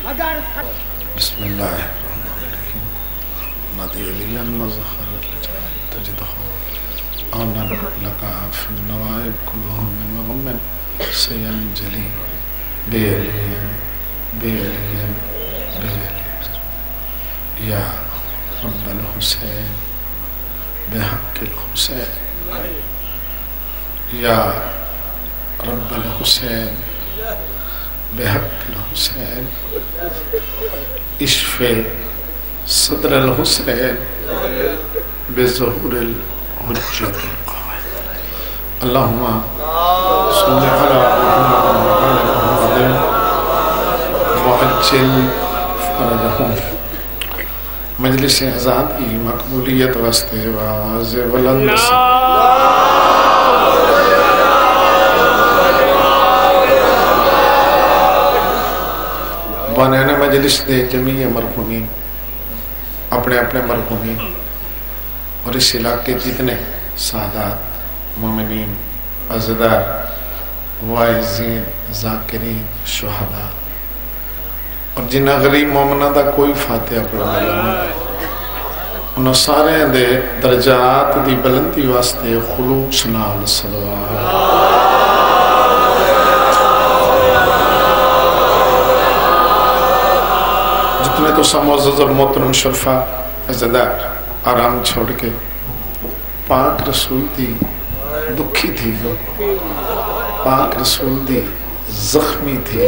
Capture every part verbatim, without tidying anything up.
بسم الله الرحمن الرحيم نادي لي المظهر تجده آنا لك في النوائب كلهم من مغمن سينجلي بيليا بيليا بيليا يا رب الحسين بحق الحسين يا رب الحسين بحق الحسين اشفي صدر الحسين بظهور الحجة القوية اللهم صل على محمد وعلى محمد وعجل فرجهم مجلس احزاد کی مقبولیت واسطے آواز بلند سے بانیان مجلس دے جمیع مرحومین اپنے اپنے مرحومین اور اس علاقے جتنے سادات مومنین عزدار وائزین ذاکرین شہداء اور جنہ غریب مومنہ دا کوئی فاتحہ پڑھا نہیں انہوں سارے دے درجات دی بلندی واسطے خلوص نال صلوات جتنے تو سموزز اور محترم شرفا عزدار آرام چھوڑ کے پاک رسول دی دکھی تھی پاک رسول دی زخمی تھی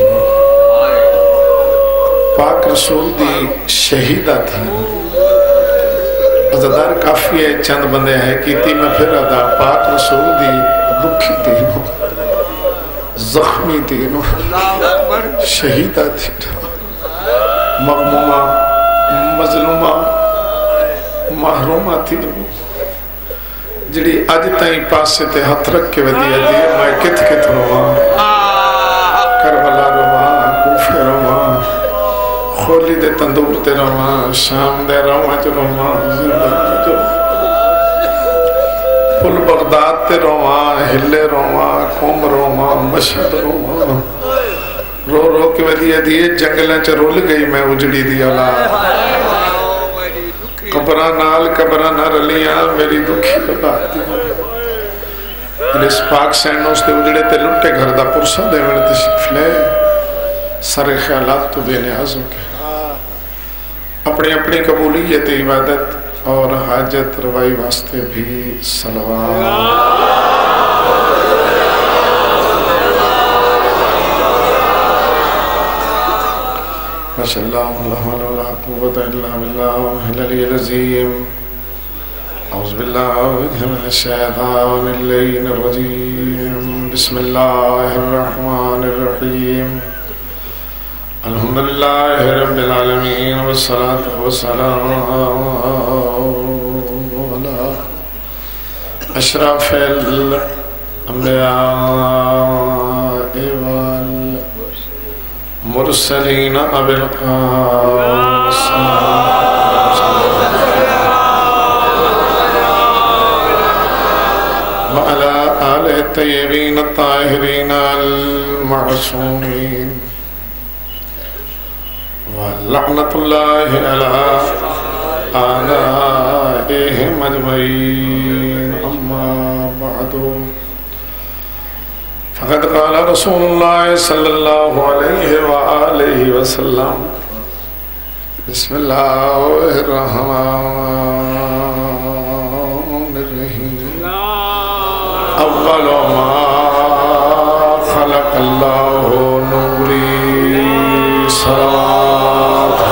پاک رسول دی شہیدہ تھی عزدار کافی ہے چند بندے ہیں کیتی میں پھر ادا پاک رسول دی دکھی تھی زخمی تھی شہیدہ تھی مغمومہ مظلومہ محرومہ تھی جڑی اج تائیں پاسے تے ہاتھ رکھ کے ودیا دی میں کت کت رواں کربلا رواں کوفے رواں خولی دے تندور تے رواں شام دے رواں جو رواں زندہ جو پل بغداد تے رواں ہلے رواں قوم رواں مشہد رواں رو رو کے ودیا دیئے جنگلیں چا رول گئی میں اجڑی دی اولاد قبرہ نال قبرہ نہ رلیاں میری دکھی اولاد دی اس پاک سینوں سے اجڑے تے لٹے گھر دا پرسا دے میں تشریف لے سارے خیالات تو بے نیاز ہو کے اپنی اپنی قبولیت عبادت اور حاجت روائی واسطے بھی صلوات ماشاء اللہ لا حول ولا قوة الا بالله العلی العظیم اعوذ باللہ من الشیطان اللعین الرجیم بسم اللہ الرحمن الرحیم الحمدللہ رب العالمین والصلاة والسلام علی اشرف الانبیاء مرسلین ابی القاسم وعلى آل الطیبین الطاہرین المعصومین ولعنت اللہ علی آلائہم اجمعین اما بعدو فقد قال رسول اللہ صلی اللہ علیہ وآلہ وسلم بسم اللہ الرحمن الرحیم اول ما خلق اللہ نوری صلوات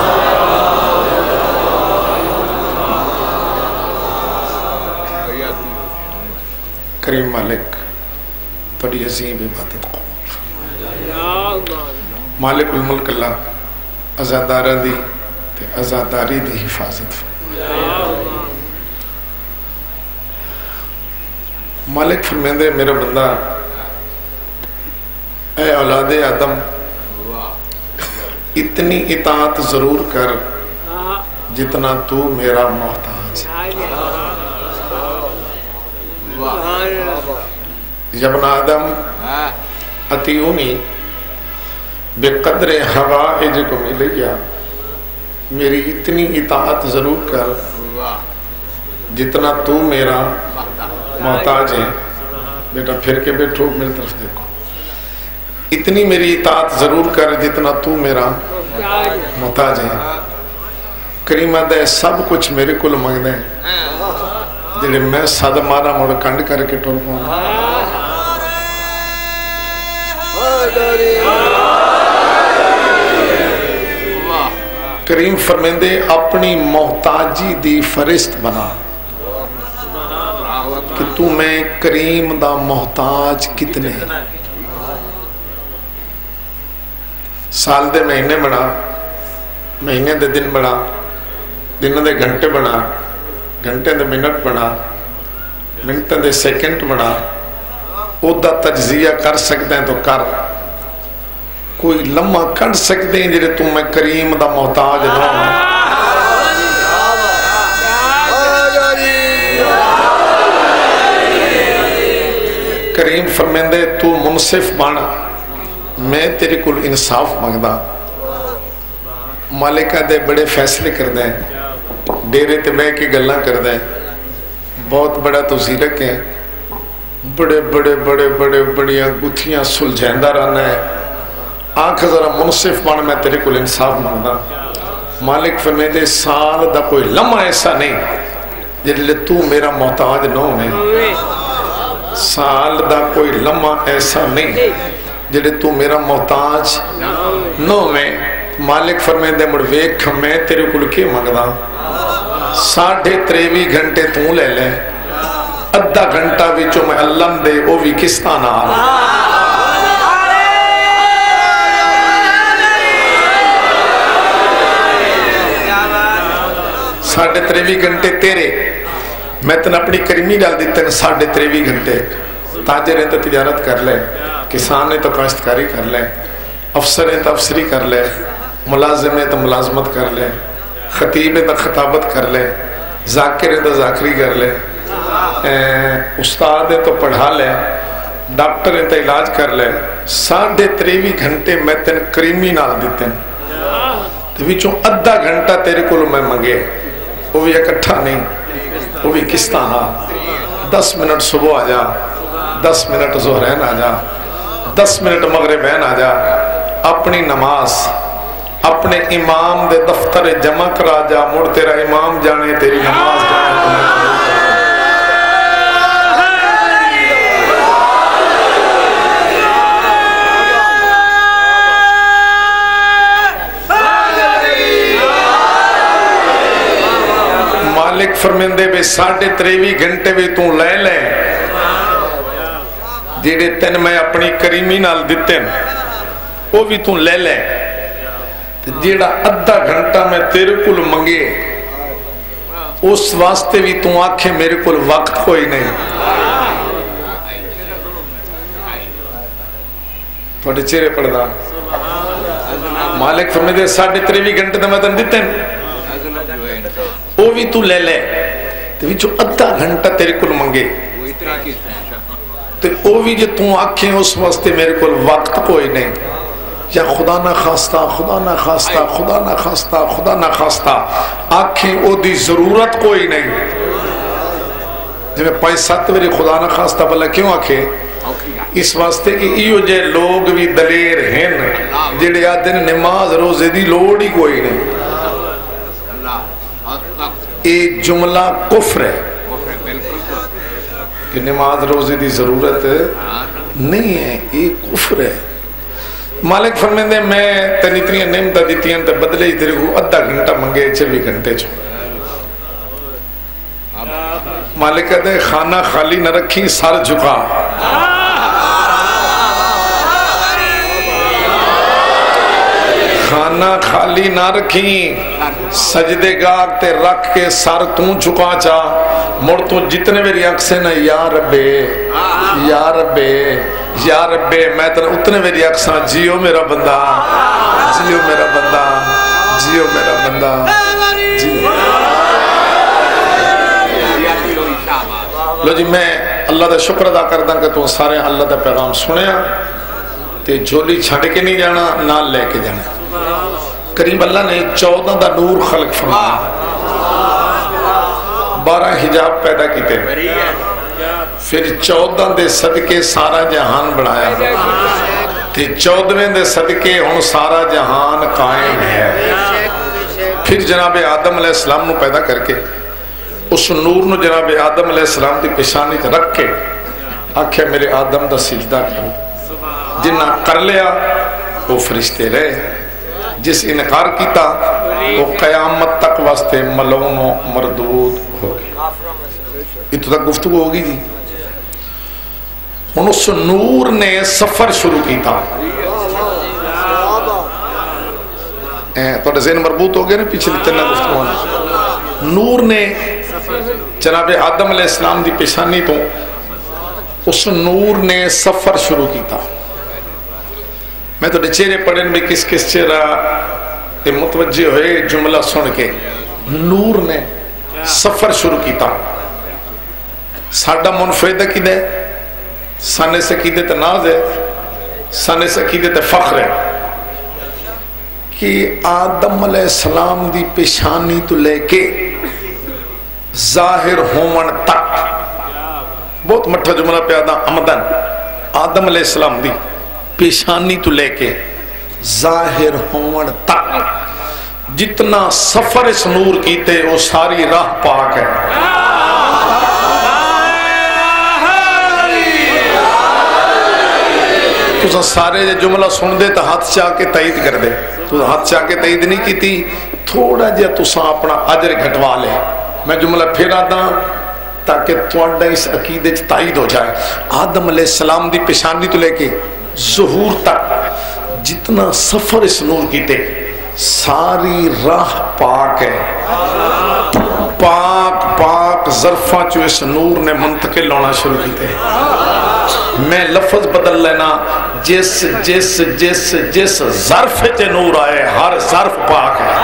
کریم مالک بڑی عظیم عبادت قبول مالک الملک اللہ ازادارہ دی تے ازاداری دی حفاظت مالک فرمیندے میرا بندہ اے اولاد آدم اتنی اطاعت ضرور کر جتنا تو میرا محتاج یا ابن آدم اتیونی بقدر حوائجکم الیہ، میری اتنی اطاعت ضرور کر جتنا تو میرا محتاج ہے۔ بیٹا پھر کے بیٹھو، میری طرف دیکھو، اتنی میری اطاعت ضرور کر جتنا تو میرا محتاج ہے۔ کریم دے سب کچھ میرے کو منگ دے جڑے میں سد مارا مڑ کنڈ کر کے ٹر پاؤں۔ کریم فرمیندے اپنی محتاجی دی فرست بنا کہ تو میں کریم دا محتاج کتنے۔ سال دے مہینے بنا، مہینے دے دن بنا، دن دے گھنٹے بنا، گھنٹے دے منٹ بنا، منٹ دے سیکنڈ بنا، او دا تجزیہ کر سکتے ہیں تو کر۔ کوئی لمحہ کر سکتے ہیں جڑے تم میں کریم دا محتاج نہ ہوں۔ کریم فرمیندے تو منصف بن، میں تیرے کو انصاف مانگدا۔ مالکہ دے بڑے فیصلے کر دیں، ڈیرے تے بہ کے گلاں کر دیں، بہت بڑا تو زیرک ہے، بڑے بڑے بڑے بڑے بڑیاں گتھیاں سلجھیندہ رہنا ہے۔ آنکھ ذرا منصف بن، میں تیرے کو انصاف مانگدا۔ مالک فرمیندے سال دا کوئی لمحہ ایسا نہیں جلے تو میرا محتاج نہ ہوئے، سال دا کوئی لمحہ ایسا نہیں جڑے تو میرا محتاج نہ ہوئے۔ مالک فرمیندے مڑ ویکھ میں تیرے کل کے منگدا، ساڑھے تریوی گھنٹے تو لے لے، ادھا گھنٹہ وچوں میں اللہ دے او بھی کس طرح نال۔ ساڑھے تریوی گھنٹے تیرے، میں تن اپنی کریمی ڈال دیتے ہیں ساڑھے تریوی گھنٹے۔ تاجر ہیں تو تجارت کر لے، کسان ہیں تو کاشتکاری کر لے، افسر ہیں تو افسری کر لے، ملازم ہیں تو ملازمت کر لے، خطیب ہیں تو خطابت کر لے، ذاکر ہیں تو ذاکری کر لے، استاد ہیں تو پڑھا لے، ڈاکٹر ہیں تو علاج کر لے۔ ساڑھے تریوی گھنٹے میں تن کریمی نال دیتے ہیں، تو وچوں ادھا گھنٹہ تیرے کو میں منگے، وہ بھی اکٹھا نہیں، وہ بھی کس طرح۔ دس منٹ صبح آ جا، دس منٹ ظہرین آ جا، دس منٹ مغربین آ جا، اپنی نماز اپنے امام دے دفتر جمع کرا جا، مڑ تیرا امام جانے تیری نماز جانے۔ مالک فرمیندے بے ساڑھے تریوی گھنٹے بھی تو لے لے جیڑے تین میں اپنی کریمی نال دیتے ہیں، وہ بھی تو لے لے۔ جیڑا ادھا گھنٹہ میں تیرے کل منگے اس واسطے بھی تو آنکھیں میرے کل وقت کوئی نہیں۔ تھوڑے چہرے پڑھدا مالک فرمیندے ساڑھے تریوی گھنٹے میں تن دیتے ہیں، وہ بھی تو لے لے، تو وچوں ادھا گھنٹہ تیرے کل منگے، تو وہ بھی جو تو آنکھیں اس واسطے میرے کل وقت کوئی نہیں۔ یا خدا نہ خواستہ خدا نہ خواستہ خدا نہ خواستہ خدا نہ خواستہ آنکھیں او دی ضرورت کوئی نہیں۔ جب میں پانچ سات میری خدا نہ خواستہ بلا کیوں آنکھیں؟ اس واسطے کہ ایو جے لوگ بھی دلیر ہیں جڑے آدھن نماز روزے دی لوڑ ہی کوئی نہیں۔ ایک جملہ کفر ہے کہ نماز روزے دی ضرورت نہیں ہے، یہ کفر ہے۔ مالک فرمیندے میں تن اتنی نعمتیں دیتی ہیں تے بدلے ہی تیرے کو ادھا گھنٹہ منگے چوبی گھنٹے چھو۔ مالک کہتے ہیں خانہ خالی نہ رکھی سر جھکا، خانہ خالی نہ رکھی سجدے گاہ تے رکھ کے سر توں جھکا چا، مڑ تو جتنے میری آنکھ سے نا یا ربے یا ربے یا ربے، میں تن اتنے میری آنکھ سے جیو میرا بندہ جیو میرا بندہ جیو میرا بندہ جیو۔ لو جی میں اللہ دا شکر ادا کردہ کہ تو سارے اللہ دا پیغام سنیا، تے جھولی چھڑ کے نہیں جانا نال لے کے جانا. کریم اللہ نے چودہ دا نور خلق فرمایا, بارہ حجاب پیدا کیتے, پھر چودہ دے صدقے سارا جہان بنایا, تے چودویں دے صدقے ہن سارا جہان قائم ہے. پھر جناب آدم علیہ السلام نو پیدا کر کے اس نور نو جناب آدم علیہ السلام دی پیشانی تے رکھ کے آکھے میرے آدم دا سجدہ کرو. جنہ کر لیا وہ فرشتے رہے, جس انکار کیتا وہ قیامت تک واسطے ملعون و مردود ہو گئی. اتنا تک گفتگو ہوگی جی. ہن اس نور نے سفر شروع کیتا. تو ذہن مربوط ہو گیا نا پیچھے چلنا گفتگو. نور نے جناب آدم علیہ السلام دی پیشانی تو اس نور نے سفر شروع کیتا. میں تو چہرے پڑھن بھی کس کس چہرہ متوجہ ہوئے جملہ سن کے. نور نے سفر شروع کیتا. ساڈا منفرد عقیدہ ہے, سانے سے عقیدے تے ناز ہے, سانے سے عقیدے تے فخر ہے کہ آدم علیہ السلام دی پیشانی تو لے کے ظاہر ہومن تک, بہت مٹھا جملہ پیادا عمدن, آدم علیہ السلام دی پیشانی تو لے کے ظاہر ہومن تک جتنا سفر اس نور کیتے وہ ساری راہ پاک ہے. تو سارے جملہ سن دے تو ہاتھ چاہ کے تائید کر دے. تو ہاتھ چاہ کے تائید نہیں کی تھی, تھوڑا جہا تساں اپنا اجر گھٹوا لے. میں جملہ پھر آتا تاکہ تھوڑا اس عقیدے تائید ہو جائے. آدم علیہ السلام دی پیشانی تو لے کے ظہور تک جتنا سفر اس نور کیتے ساری راہ پاک ہے. پاک پاک ظرفاں چو اس نور نے منتقل ہونا شروع کیتے. میں لفظ بدل لینا, جس جس جس جس ظرف تے نور آئے ہر ظرف پاک ہے.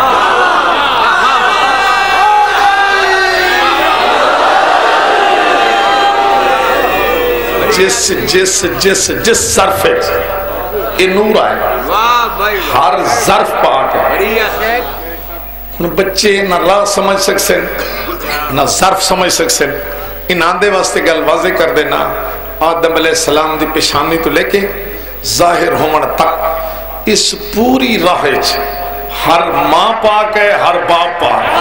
جس جس جس جس ظرف یہ نور آئے ہر ظرف پاک ہے. بچے نہ راہ سمجھ سکتے نہ ظرف سمجھ سکتے, ان آندے واسطے گل واضح کر دینا. آدم علیہ السلام دی پیشانی تو لے کے ظاہر ہومن تک اس پوری راہ ہر ماں پاک ہے, ہر باپ پاک ہے.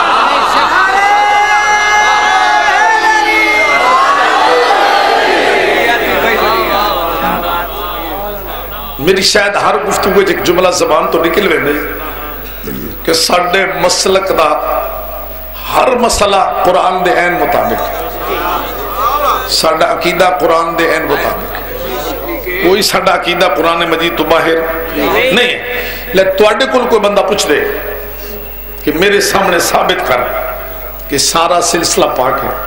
میری شاید ہر گفتگو ایک جملہ زبان تو نکل وے نہیں کہ ساڈے مسلک دا ہر مسئلہ قرآن دے عین مطابق, ساڈا عقیدہ قرآن دے عین مطابق. کوئی ساڈا عقیدہ قرآن مجید تو باہر نہیں ہے. لیکن تواڈے کول کوئی بندہ پوچھ دے کہ میرے سامنے ثابت کر کہ سارا سلسلہ پاک ہے,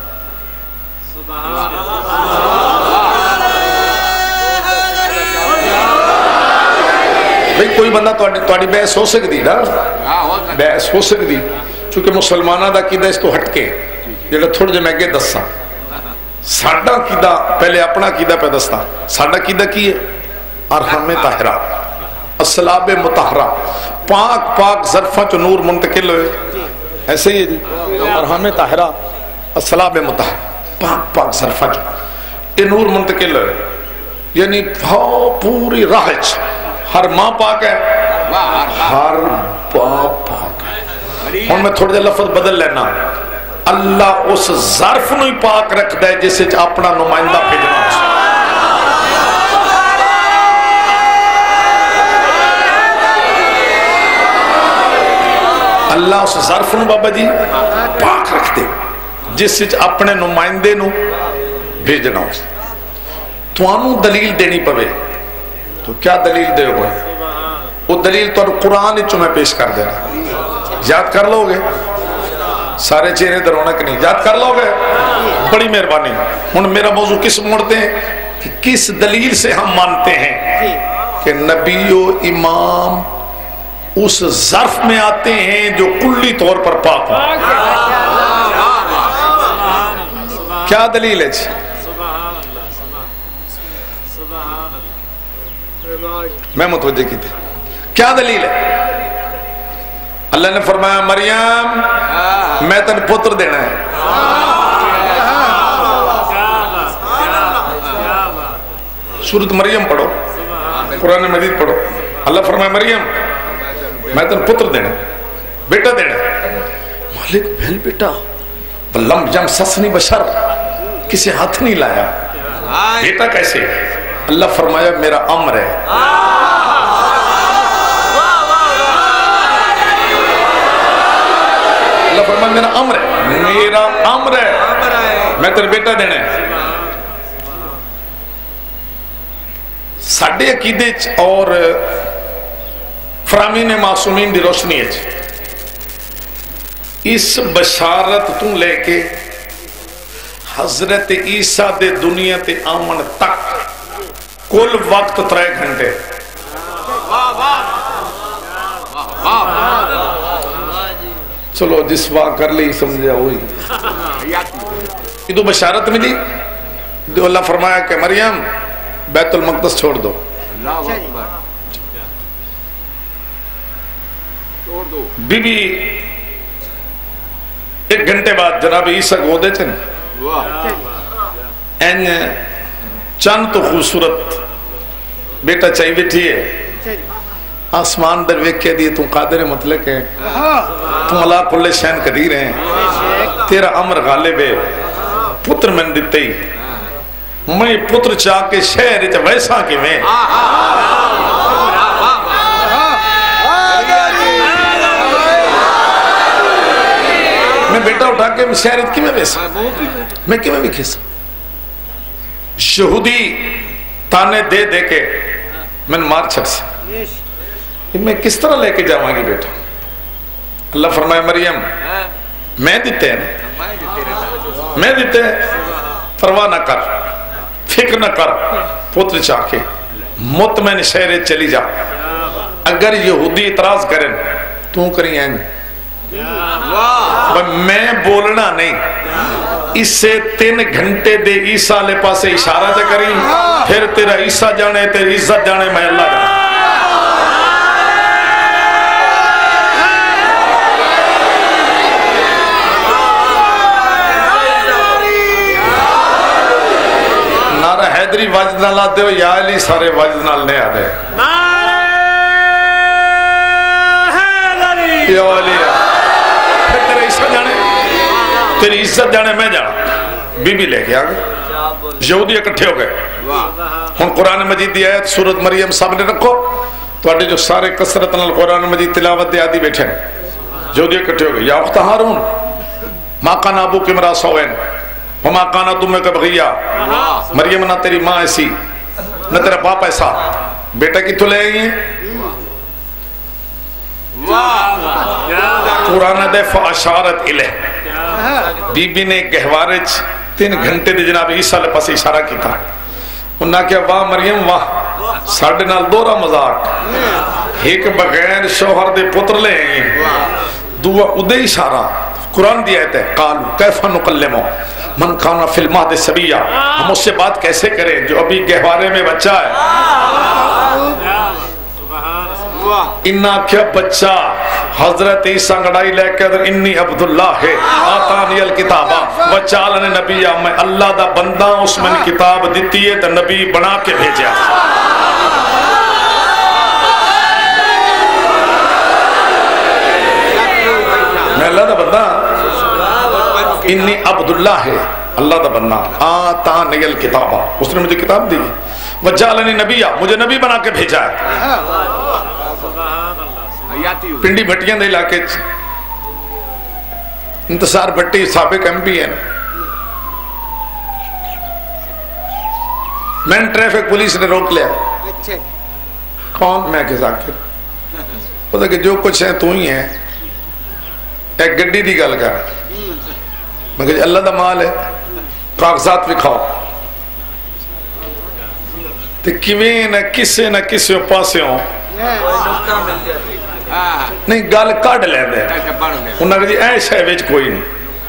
بھئی کوئی بندہ تواڈی بحث ہو سکتی نا, بحث ہو سکتی, چونکہ مسلمانہ دا عقیدہ اس تو ہٹ کے جڑا تھوڑے جے میں اگے دساں. ساڈا عقیدہ پہلے اپنا عقیدہ پہ دستا. ساڈا عقیدہ کی ہے ارحام طاہرہ, اصلاب مطہرہ, پاک پاک ظرفاں چ نور منتقل ہوئے. ایسے ہی ہے جی, ارحام طاہرہ اصلاب مطہرہ, پاک پاک ظرفاں چ یہ نور منتقل ہوئے. یعنی پوری راہ ہر ماں پاک ہے, ہر باپ پاک ہے. ہن میں تھوڑا جا لفظ بدل لینا. اللہ اس ظرف نو ہی پاک رکھتا ہے جس وچ اپنا نمائندہ بھیجنا. اللہ اس ظرف نو بابا جی پاک رکھتے جس وچ اپنے نمائندے نو بھیجنا. توانوں دلیل دینی پوے تو کیا دلیل دے گے؟ وہ دلیل تو قرآن وچوں میں پیش کر دینا. یاد کر لو گے؟ سارے چہرے در رونق نہیں, یاد کر لو گے؟ بڑی مہربانی. ہن میرا موضوع کس موڑتے ہیں کہ کس دلیل سے ہم مانتے ہیں کہ نبی و امام اس ظرف میں آتے ہیں جو کلی طور پر پاک ہے. کیا دلیل ہے جی؟ میں متوجہ کی تھی کیا دلیل ہے؟ اللہ نے فرمایا مریم میں تن پتر دینا ہے. سورۃ مریم پڑھو، قرآن مجید پڑھو. اللہ فرمایا مریم میں تن پتر دینا، بیٹا دینا. مالک بہن بیٹا لم یمسسنی بشر، کسی ہاتھ نہیں لایا، بیٹا کیسے؟ اللہ فرمایا میرا امر ہے. اللہ فرمایا میرا امر ہے، میرا امر ہے، میں تیرے بیٹا دینا ہے. ساڈے عقیدے اور فرامین معصومین دی روشنی ہے اس بشارت تو لے کے حضرت عیسیٰ دے دنیا تے آمن تک کل وقت ترے گھنٹے. چلو جس واقع کر لی سمجھا ہوئی یہ تو بشارت ملی. اللہ فرمایا کہ مریم بیت المقدس چھوڑ دو. بی بی ایک گھنٹے بعد جناب عیسیٰ کو دے چن این چند تو خوبصورت بیٹا چاہیے بیٹھی ہے. آسمان در ویک کے دیئے تم قادر مطلق ہے، تم اللہ کل شین قدیر ہیں، تیرا امر غالب ہے. پتر میں دیتے ہی میں پتر چاہ کے شہر چاہ ویسا کہ میں میں بیٹا اٹھا کے شہر کی میں ویسا میں کی میں بھی کھیسا. یہودی تانے دے دے کے میں مار چھڑ سے میں کس طرح لے کے جاؤں گی بیٹا؟ اللہ فرمائے مریم میں دیتے ہیں میں دیتے ہیں، پرواہ نہ کر، فکر نہ کر، پتر چاہ کے مطمئن شہر چلی جا. اگر یہودی اعتراض کریں تو کریں آئیں میں بولنا نہیں. اس سے تین گھنٹے دے عیسیٰ لے پاسے اشارہ جا کریں، پھر تیرا عیسیٰ جانے تیری عزت جانے میں اللہ جانے. نعرہ حیدری واجد نہ لاتے ہو یا علی سارے واجد نہ لنے آدھے یا علی پھر تیرے عیسیٰ جانے تیری عزت جانے میں جانا. بی بی لے کے آگے یہودی اکٹھے ہو گئے. ہم قرآن مجید دی آیت سورۃ مریم سامنے رکھو تو اڈے جو سارے کثرت نال قرآن مجید تلاوت دے آدھی بیٹھے ہیں. یہودی اکٹھے ہو گئے. یا اخت ہارون ما کان ابوک امرأ سوء وما کان امک بغیا، مریم نہ تیری ماں ایسی نہ تیرا باپ ایسا، بیٹا کی تو لے آئی ہیں. قرآن دے فاشارت الہ بی بی نے گہوارج تین گھنٹے دے جناب عیسیٰ لے پاس اشارہ کی تھا. انہاں کیا واہ مریم واہ ساڑھے نال دورہ مزاق، ایک بغیر شوہر دے پتر لے آئی دعا ادھے اشارہ. قرآن دی آیت ہے قالوا کیف نکلمو من کانا فی المہد صبیہ، ہم اس سے بات کیسے کریں جو ابھی گہوارے میں بچہ ہے. انہا کیا بچہ حضرت عیسیٰ گڑائی لے کے در انی عبداللہ ہے آتانی الکتابہ وچالن نبیہ، میں اللہ دا بندہ اس میں کتاب دیتی ہے تو نبی بنا کے بھیجا. میں اللہ دا بندہ انی عبداللہ ہے، اللہ دا بندہ آتانی الکتابہ اس نے مجھے کتاب دی وجعلنی نبیہ مجھے نبی بنا کے بھیجا ہے. پنڈی بھٹیاں دے علاقے انتصار بھٹی سابق ایم پی ہیں. میں ٹریفک پولیس نے روک لیا. کون؟ میں کہ ذاکر پتہ کہ جو کچھ ہے تو ہی ہے، ایک گڈی دی گل کر. میں کہ اللہ دا مال ہے کاغذات بھی کھاؤ تے کیویں نہ کسے نہ کسے پاسے ہوں نہیں گل کڈ لیندے. انہاں کہ اے شے وچ کوئی نہیں.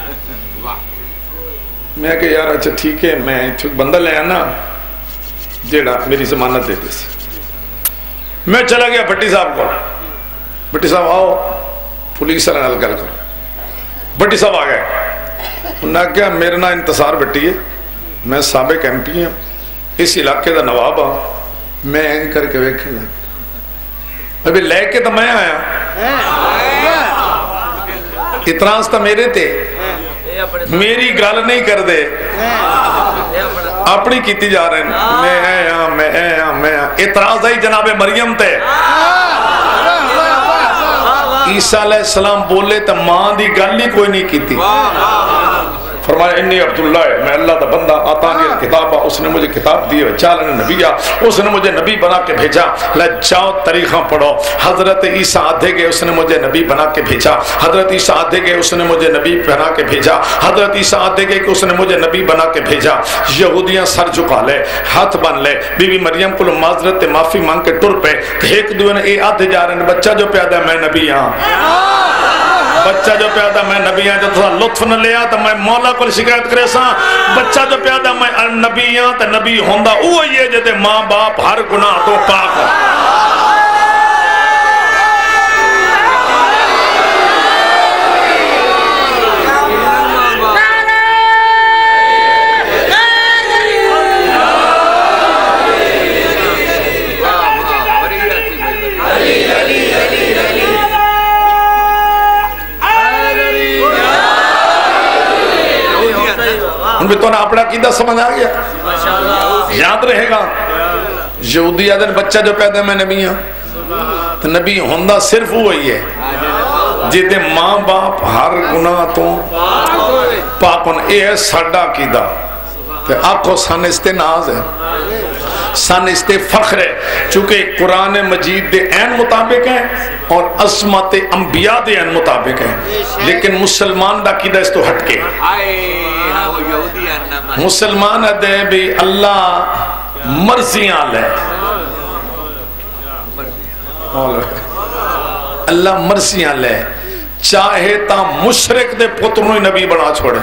میں کہ یار اچھا ٹھیک ہے میں بندہ لے آنا جیڑا میری ضمانت دے دے سی. میں چلا گیا بھٹی صاحب کو، بھٹی صاحب آؤ پولیس والے نال گل کرو۔ بھٹی صاحب آ گئے، انہوں نے کہا میرے نام انتصار بھٹی ہے، میں سابق ایم پی ہوں، اس علاقے کا نواب ہوں، میں این کر کے ویکھن لگا ابھی لے کے تو میں آیا، اعتراض تو میرے تے، میری گل نہیں کر دے، اپنی کیتی جا رہے ہیں، میں آیا میں آیا میں آیا۔ اعتراض آئی جناب مریم تے، عیسیٰ علیہ السلام بولے تو ماں دی گل ہی کوئی نہیں کیتی، فرمایا انی عبداللہ ہے، میں اللہ دا بندہ، آتانی الکتاب، اس نے مجھے کتاب دی، چالن نبی، اس نے مجھے نبی بنا کے بھیجا، لے جاؤ تاریخاں پڑھو، حضرت عیسیٰ آدھے گئے اس نے مجھے نبی بنا کے بھیجا، حضرت عیسیٰ آدھے گئے اس نے مجھے نبی بنا کے بھیجا، حضرت عیسیٰ آدھے گئے کہ اس نے مجھے نبی بنا کے بھیجا۔ یہودیاں سر جھکا لے، ہاتھ بن لے، بی بی مریم کو معذرت معافی مانگ کے ٹر پہ، ایک دوے نے اے آدھے جا رہے ہیں بچہ جو پیدا ہے میں نبی ہاں، بچہ جو پیدا میں نبی ہاں، جو تھوڑا لطف نہ لیا تو میں مولا کو شکایت کرے سا، بچہ جو پیدا میں نبی ہاں تو نبی ہوندہ وہ یہ جدے ماں باپ ہر گناہ تو پاک ہو۔ ان بھی تو نے اپنا عقیدہ سمجھ آ گیا، یاد رہے گا۔ یہودی آدھن بچہ جو پیدا میں نبی ہوں تو نبی ہوندہ صرف وہی ہے جیدے ماں باپ ہر گناہ تو پاک ہون، اے ہے ساڈا عقیدہ، آنکھوں سن استے ناز ہے، سن استے فخر ہے، چونکہ قرآن مجید دے این مطابق ہیں اور عظمت انبیاء دے این مطابق ہیں، لیکن مسلمان دا عقیدہ اس تو ہٹ کے، مسلمان دے بھی اللہ مرضیاں لے، اللہ مرضیاں لے، چاہے تا مشرک دے پتروں ہی نبی بنا چھوڑے۔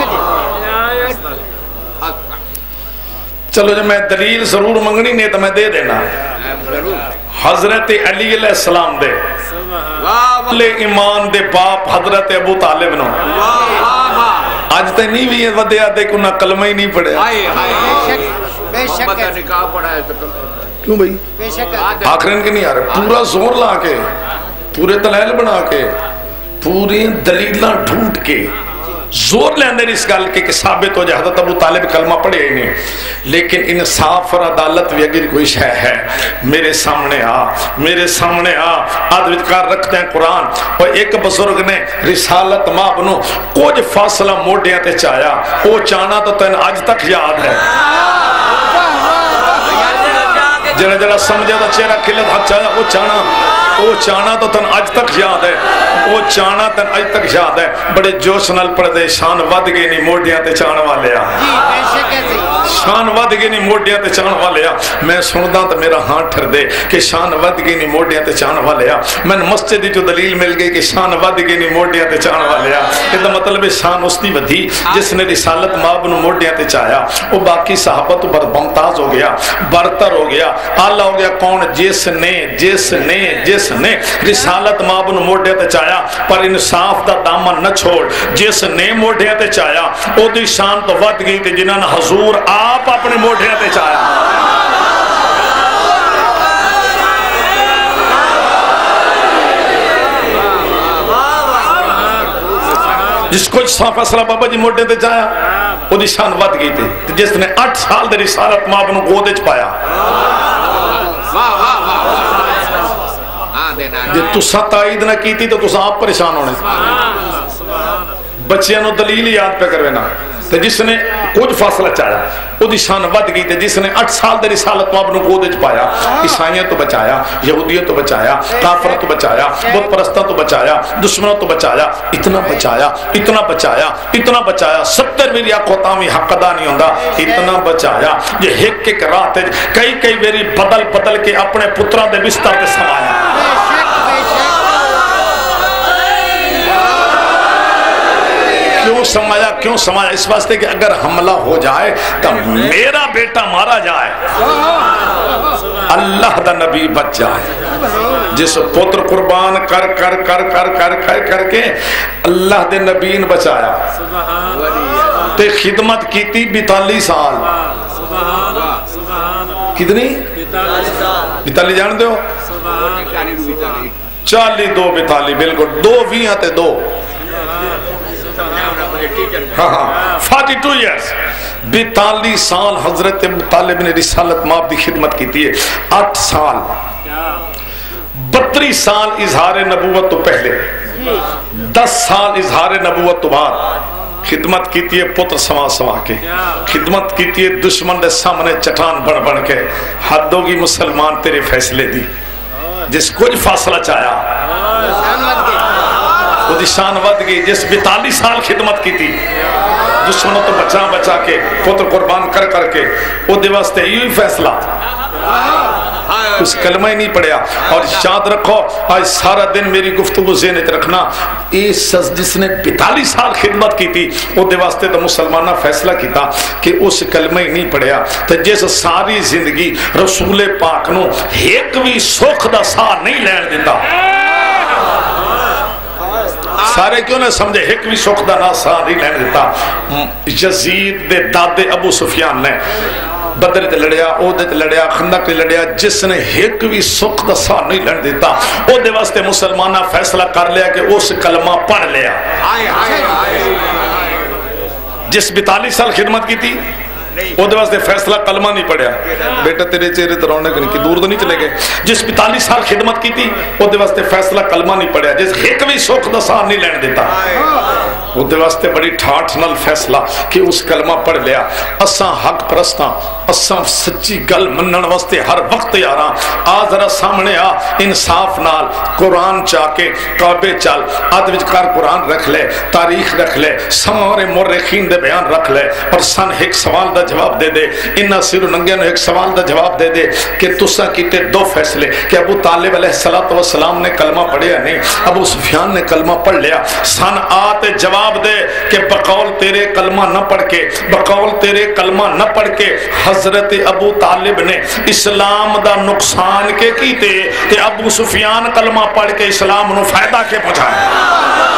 چلو جب میں دلیل ضرور منگنی نہیں تو میں دے دینا، حضرت علی علیہ السلام دے لے ایمان دے باپ حضرت ابو طالب نو آج تے نہیں بھی ودے آدھے کو نہ کلمہ ہی نہیں پڑھے، کیوں بھئی آخرین کے نہیں آ رہے، پورا زور لا کے، پورے دلائل بنا کے، پوری دلیلہ ڈھونڈ کے زور لے اندر اس گل کے کہ ثابت ہو جائے حضرت ابو طالب کلمہ پڑھے ہی نہیں، لیکن انصاف اور عدالت بھی اگر کوئی شے ہے میرے سامنے آ، میرے سامنے آ، عدوتکار رکھتے ہیں قرآن۔ اور ایک بزرگ نے رسالت ماں بنو کچھ فاصلہ موڑیاں تے چایا، وہ چانا تو تین آج تک یاد ہے، جنہ جنہ سمجھے تو چہرہ کھلت ہاتھ چایا، وہ چانا وہ چانا تو تن آج تک یاد ہے، وہ چانا تن آج تک یاد ہے، بڑے جوش نال پڑھ دے، شان ود گئی نہیں موڑیاں تے چان والے آ، شان ود گئی نہیں موڑیاں تے چان والے آ۔ میں سندہ تو میرا ہاں ٹھر دے کہ شان ود گئی نہیں موڑیاں تے چان والے آ، میں مسجد جو دلیل مل گئی کہ شان ود گئی نہیں موڑیاں تے چان والے آ، یہ مطلب ہے شان اس دی ودھی جس نے رسالت ماب نو موڑیاں تے چایا، وہ باقی صحابہ تو بمتاز ہو گیا، برتر ہو گیا، آلہ ہو گیا، کون جس نے جس نے جس نے رسالت ماب نو موڑیاں تے چایا، پر انصاف دا دامن نہ چھوڑ، جس نے موڑیاں تے چایا او دی شان تو ود گئی تے جنہاں نے حضور آپ اپنے موڑیاں تے چایا۔ جس کو فیصلہ بابا جی موڑے تے چایا وہ دی شان ود گئی تھی، جس نے اٹھ سال دے رسالت ماں بنو گودے چ پایا، جی تسا تائید نہ کی تھی تو تسا آپ پریشان ہونے، بچیاں نو دلیل یاد پہ کروینا، تو جس نے کچھ فاصلہ چاہیا وہ دی شان ود گئی تھی، جس نے اٹھ سال دے رسالت ماں بنو گودے چ پایا، عیسائیاں تو بچایا، یہودیوں تو بچایا، کافروں تو بچایا، بت پرستوں تو بچایا، دشمنوں تو بچایا، اتنا بچایا اتنا بچایا اتنا بچایا، ستر میری آقوتاں میں حق ادا نہیں ہوندہ، اتنا بچایا یہ ایک ایک رات کئی کئی میری بدل بدل کے اپنے پتران دے بستر پہ سمایا۔ کیوں سمایا کیوں سمایا اس واسطے کہ اگر حملہ ہو جائے تو میرا بیٹا مارا جائے، اللہ دا نبی بچ جائے۔ جس پتر قربان کر کر کر کر کر کر کر کے اللہ دے نبی نے بچایا تے خدمت کیتی بیتالی سال۔ کتنی؟ بیتالی جان دیو؟ چالی دو بیتالی بالکل دو ویاں تے دو ہاں ہاں فورٹی ٹو ایئرز بیتالی سال حضرت طالب نے رسالت ماب دی خدمت کی تھی۔ آٹھ سال بتری سال اظہار نبوت تو پہلے، دس سال اظہار نبوت تو بعد خدمت کیتی ہے پتر سوا سوا کے، خدمت کیتی ہے دشمن دے سامنے چٹان بڑھ بڑھ کے، حد ہوگی مسلمان تیرے فیصلے دی، جس کچھ فاصلہ چاہیا وہ دی شان ود گئی، جس بیتالیس سال خدمت کی تھی دشمنوں تو بچا بچا کے پتر قربان کر کر کے وہ دے واسطے یہی فیصلہ اس کلمہ ہی نہیں پڑھیا۔ اور یاد رکھو آج سارا دن میری گفتگو ذہن رکھنا، اس جس نے بیتالیس سال خدمت کی تھی وہ دے واسطے تو مسلمانہ فیصلہ کیتا کہ اس کلمہ ہی نہیں پڑھیا تو جس ساری زندگی رسول پاک نو ایک بھی سکھ دا سا نہیں لین دیتا۔ سارے کیوں نہ سمجھے ایک بھی سکھ دا نا سا نہیں لین دیتا۔ یزید دے دادے ابو سفیان نے بدر تے لڑیا، عہد تے لڑیا، خندق تے لڑیا، جس نے ایک بھی سکھ دا سا نہیں لین دیتا او دے واسطے مسلمانہ فیصلہ کر لیا کہ اس کلمہ پڑھ لیا۔ جس بیتالیس سال خدمت کی تھی وہ دے واسطے فیصلہ کلمہ نہیں پڑھیا، بیٹا تیرے چہرے تے رونے کی دور تو نہیں چلے گئے۔ جس بیتالیس سال خدمت کی تھی وہ دے واسطے فیصلہ کلمہ نہیں پڑھیا، جس ایک بھی سکھ دا سا نہیں لین دیتا وہ دے واسطے بڑی ٹھاٹھ نال فیصلہ کہ اس کلمہ پڑھ لیا۔ اساں حق پرستاں، اساں سچی گل منن واسطے ہر وقت یاراں، آ ذرا سامنے آ انصاف نال قرآن چاہ کے کعبے چل، اد وچ کر قرآن رکھ لے، تاریخ رکھ لے، سارے مورخین دے بیان رکھ لے اور سن ایک سوال دا جواب دے دے، انہاں سر ننگیاں نو ایک سوال دا جواب دے دے کہ تساں کیتے دو فیصلے کہ ابو طالب علیہ الصلوۃ والسلام نے کلمہ پڑھیا نہیں، ابو سفیان نے کلمہ پڑھ لیا، سن آتے جواب دے کہ بقول تیرے کلمہ نہ پڑھ کے بقول تیرے کلمہ نہ پڑھ کے حضرت ابو طالب نے اسلام دا نقصان کے کیتے تے ابو سفیان کلمہ پڑھ کے اسلام نو فائدہ کے پہنچایا۔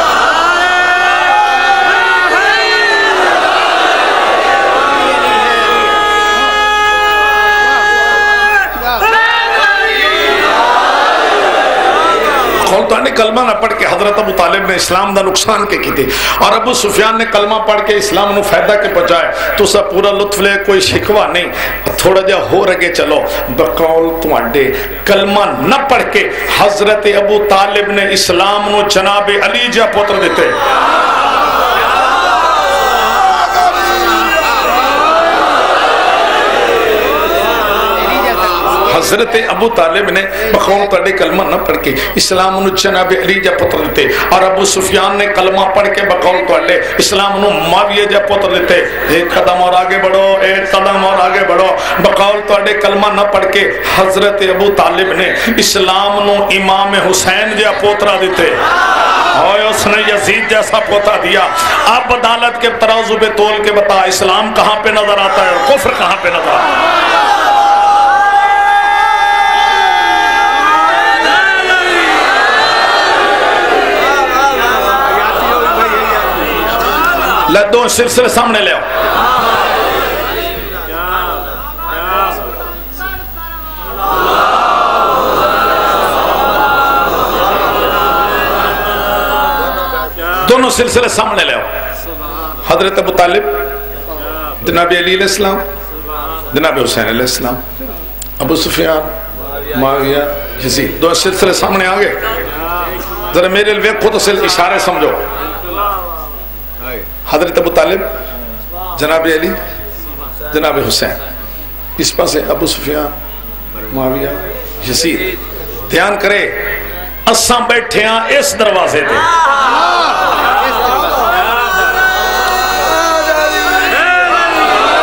تو نے کلمہ نہ پڑھ کے حضرت ابو طالب نے اسلام دا نقصان کے کی تھی اور ابو سفیان نے کلمہ پڑھ کے اسلام نو فائدہ کے پہنچائے۔ تو سا پورا لطف لے، کوئی شکوہ نہیں، تھوڑا جا ہو رگے چلو بقول تمہاڈے کلمہ نہ پڑھ کے حضرت ابو طالب نے اسلام نو جناب علی جا پتر دیتے۔ حضرت ابو طالب نے بقول تڑے کلمہ نہ پڑھ کے اسلام نو جناب علی جا پتر دیتے اور ابو سفیان نے کلمہ پڑھ کے بقول تڑے اسلام نو معاویہ جا پتر دیتے۔ ایک قدم اور آگے بڑھو، ایک قدم اور آگے بڑھو، بقول تڑے کلمہ نہ پڑھ کے حضرت ابو طالب نے اسلام نو امام حسین جا پوترا دیتے اور اس نے یزید جیسا پوتا دیا۔ اب عدالت کے ترازو پہ تول کے بتا اسلام کہاں پہ نظر آتا ہے اور کفر کہاں پہ نظر آتا ہے۔ دو سلسلے سامنے لے آؤ۔ دونوں سلسلے سامنے لے آؤ۔ حضرت ابو طالب، جناب علی علیہ السلام، جناب حسین علیہ السلام، ابو سفیان، معاویہ، یزید، دو سلسلے سامنے آگئے۔ ذرا میرے لیے خود اصل اشارے سمجھو۔ حضرت ابو طالب، جناب علی، جناب حسین، اس پاس ہے ابو سفیان، معاویہ، یزید۔ دھیان کرے اساں بیٹھے ہاں اس دروازے دے،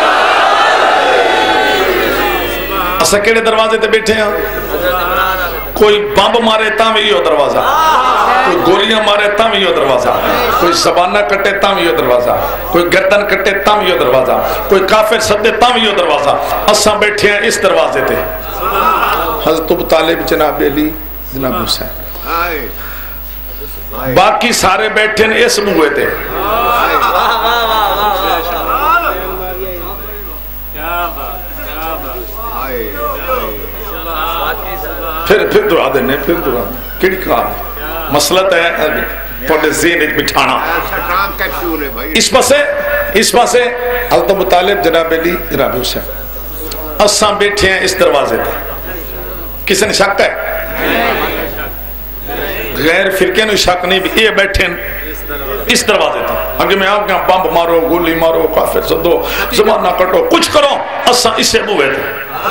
اساں کیڑے دروازے تے بیٹھے ہاں؟ کوئی بمب مارے تاں بھی یہ دروازہ، کوئی گولیاں مارے تاں بھی یہ دروازہ، کوئی زبانہ کٹے تاں بھی یہ دروازہ، کوئی گردن کٹے تاں بھی یہ دروازہ، کوئی کافر سدے تاں بھی یہ دروازہ۔ اساں بیٹھے ہیں اس دروازے تے، حضرت ابو طالب جناب علی جناب حسین، باقی سارے بیٹھے ہیں اس بوئے تے۔ پھر پھر دعا دینے، پھر دعا دینے، کیڑی کار مسئلہ ہے توڑے ذہن ایک بٹھانا۔ اس پاسے اس پاسے حضرت ابو طالب جناب علی جناب حسین، اساں بیٹھے ہیں اس دروازے تے۔ کسی نے شک ہے؟ غیر فرقے نے شک نہیں، بھی یہ بیٹھے ہیں اس دروازے تے۔ اگر میں آپ کہاں بمب مارو، گولی مارو، کافر صدو، زمانہ کٹو، کچھ کرو، اساں اسے بوئے تھے۔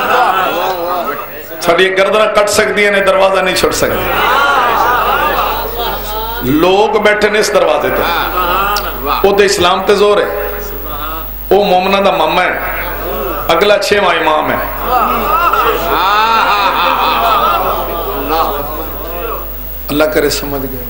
ساڑھی گردنہ کٹ سکتی ہیں، دروازہ نہیں چھوڑ سکتی۔ لوگ بیٹھے ہیں اس دروازے تے، وہ دے اسلام تے زور ہے، وہ مومنہ دا ماما ہے، اگلا چھواں امام ہے۔ اللہ کرے سمجھ گئے،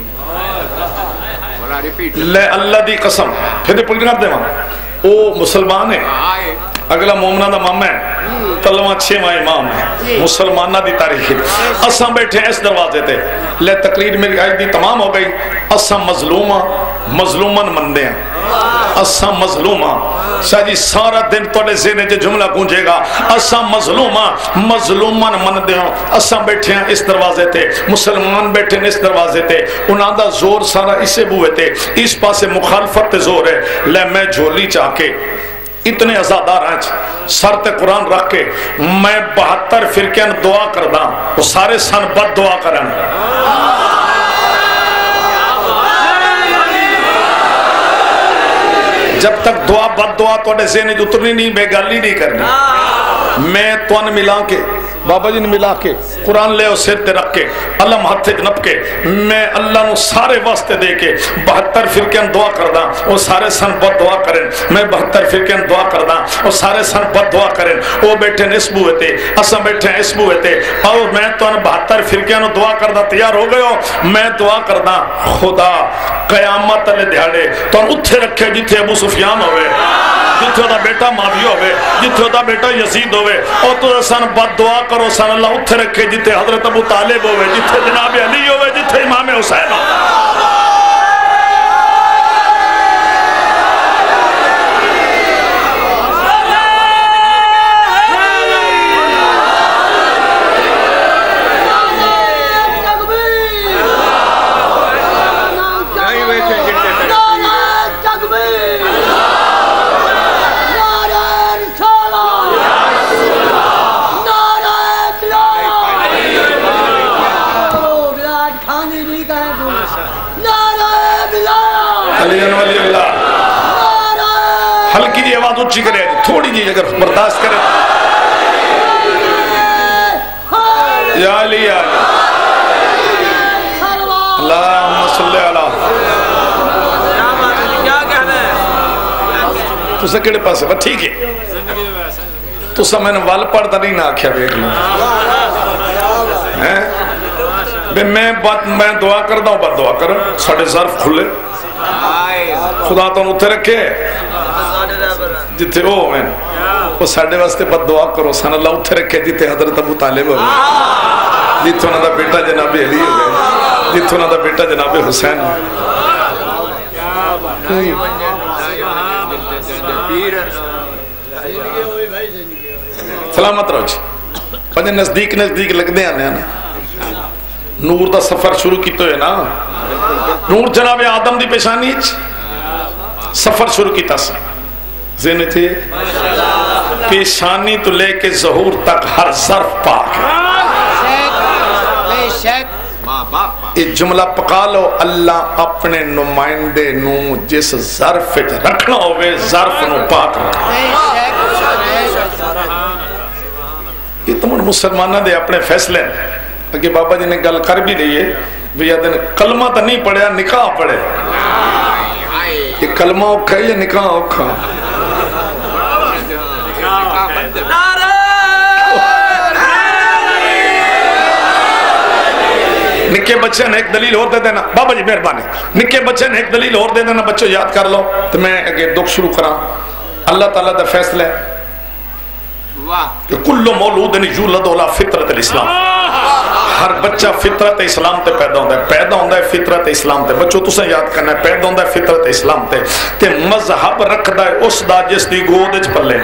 لے اللہ دی قسم، پھر دے پلگنا دے وہاں، وہ مسلمان ہے، اگلا مومنہ دا ماما ہے، تلوہ چھواں امام ہے، مسلمانہ دی تاریخ ہے۔ اساں بیٹھے ہیں اس دروازے تے، لے تقریر میری آج دی تمام ہو گئی۔ اساں مظلومہ مظلومن مندے ہیں، اساں مظلومہ شاہ جی سارا دن توڑے ذہنے جو جملہ گونجے گا، اساں مظلومہ مظلومن مندے ہیں۔ اساں بیٹھے ہیں اس دروازے تے، مسلمان بیٹھے ہیں اس دروازے تے، انہاں دا زور سارا اسے بوئے تے، اس پاسے مخالفت تے زور ہے۔ لے میں جھولی چاہ کے اتنے ازادار ہیں سر تے قرآن رکھ کے میں بہتر فرقین دعا کردہ، وہ سارے سن بد دعا کرن۔ جب تک دعا بد دعا توڑے ذہن اترنی نہیں، بے گالی نہیں کرنی۔ میں توان ملا کے بابا جی نے ملا کے قرآن لے اور سر تے رکھ کے اللہ محتے جنب کے میں اللہ نو سارے واسطے دے کے بہتر فرقین دعا کردہ، وہ سارے سن بد دعا کریں۔ میں بہتر فرقین دعا کردہ، وہ سارے سن بد دعا کریں۔ وہ بیٹھے ہیں اس بوئے تے، اساں بیٹھے ہیں اس بوئے تے، اور میں تو ان بہتر فرقین دعا کردہ تیار ہو گئے ہو۔ میں دعا کردہ خدا قیامت علی دیہڑے تو ان اتھے رکھے جتھے ابو سفیان ہوئے، جتھے دا بیٹا معاویہ ہوئے، جتھے دا بیٹا یزید ہوئے، اور تو سن بد دعا کرو سن اللہ اتھے رکھے جتھے حضرت ابو طالب ہوئے، جتھے جناب علی ہوئے، جتھے امام حسین ہوئے۔ ہلکی جی آواز اچھی کرے، تھوڑی جی اگر برداشت کرے۔ یا علی یا علی اللہم صلی اللہ۔ تو سے کڑے پاس ہے بس ٹھیک ہے، تو سے میں نے وال پڑھتا نہیں نہ آکھیا بیٹھ لوں میں میں دعا کرتا ہوں، بات دعا کرو ساڑھے ظرف کھلے، خدا تو اتھے رکھے جتھے او میں وہ ساڑھے واسطے بد دعا کرو سن اللہ اتھے رکھے جتھے حضرت ابو طالب ہوئے، جتھے انہوں دا بیٹا جناب علی ہوئے، جتھے انہوں دا بیٹا جناب حسین ہوئے۔ سلامت رہو جی، پنجے نزدیک نزدیک لگ دے آنے آنے نور دا سفر شروع کی تو ہے نا، نور جناب آدم دی پیشانی سفر شروع کی تاس ذہن تھے پیشانی تو لے کے ظہور تک ہر ظرف پاک ہے۔ یہ جملہ پکا لو، اللہ اپنے نمائندے نو جس ظرف رکھنا ہوئے ظرف نو پاک رکھنا۔ یہ تمہیں مسلمانہ دے اپنے فیصلے کہ بابا جی نے گل کر بھی رہی ہے بھیا دن کلمہ تو نہیں پڑھیا، نکاح پڑھے۔ یہ کلمہ اوکھا ہے یا نکاح اوکھا؟ نکے بچے نے ایک دلیل اور دے دینا بابا جی مہربانی نکے بچے نے ایک دلیل اور دے دینا بچوں یاد کر لو تو میں اگے دکھ شروع کراں اللہ تعالیٰ دا فیصلہ ہے کہ کل مولود یولد علی فطرت الاسلام ہر بچہ فطرت اسلام تے پیدا ہوتا ہے پیدا ہوتا ہے فطرت اسلام تے بچوں تساں یاد کرنا ہے پیدا ہوتا ہے فطرت اسلام تے تے مذہب رکھدا ہے اس دا جس دی گود وچ پلے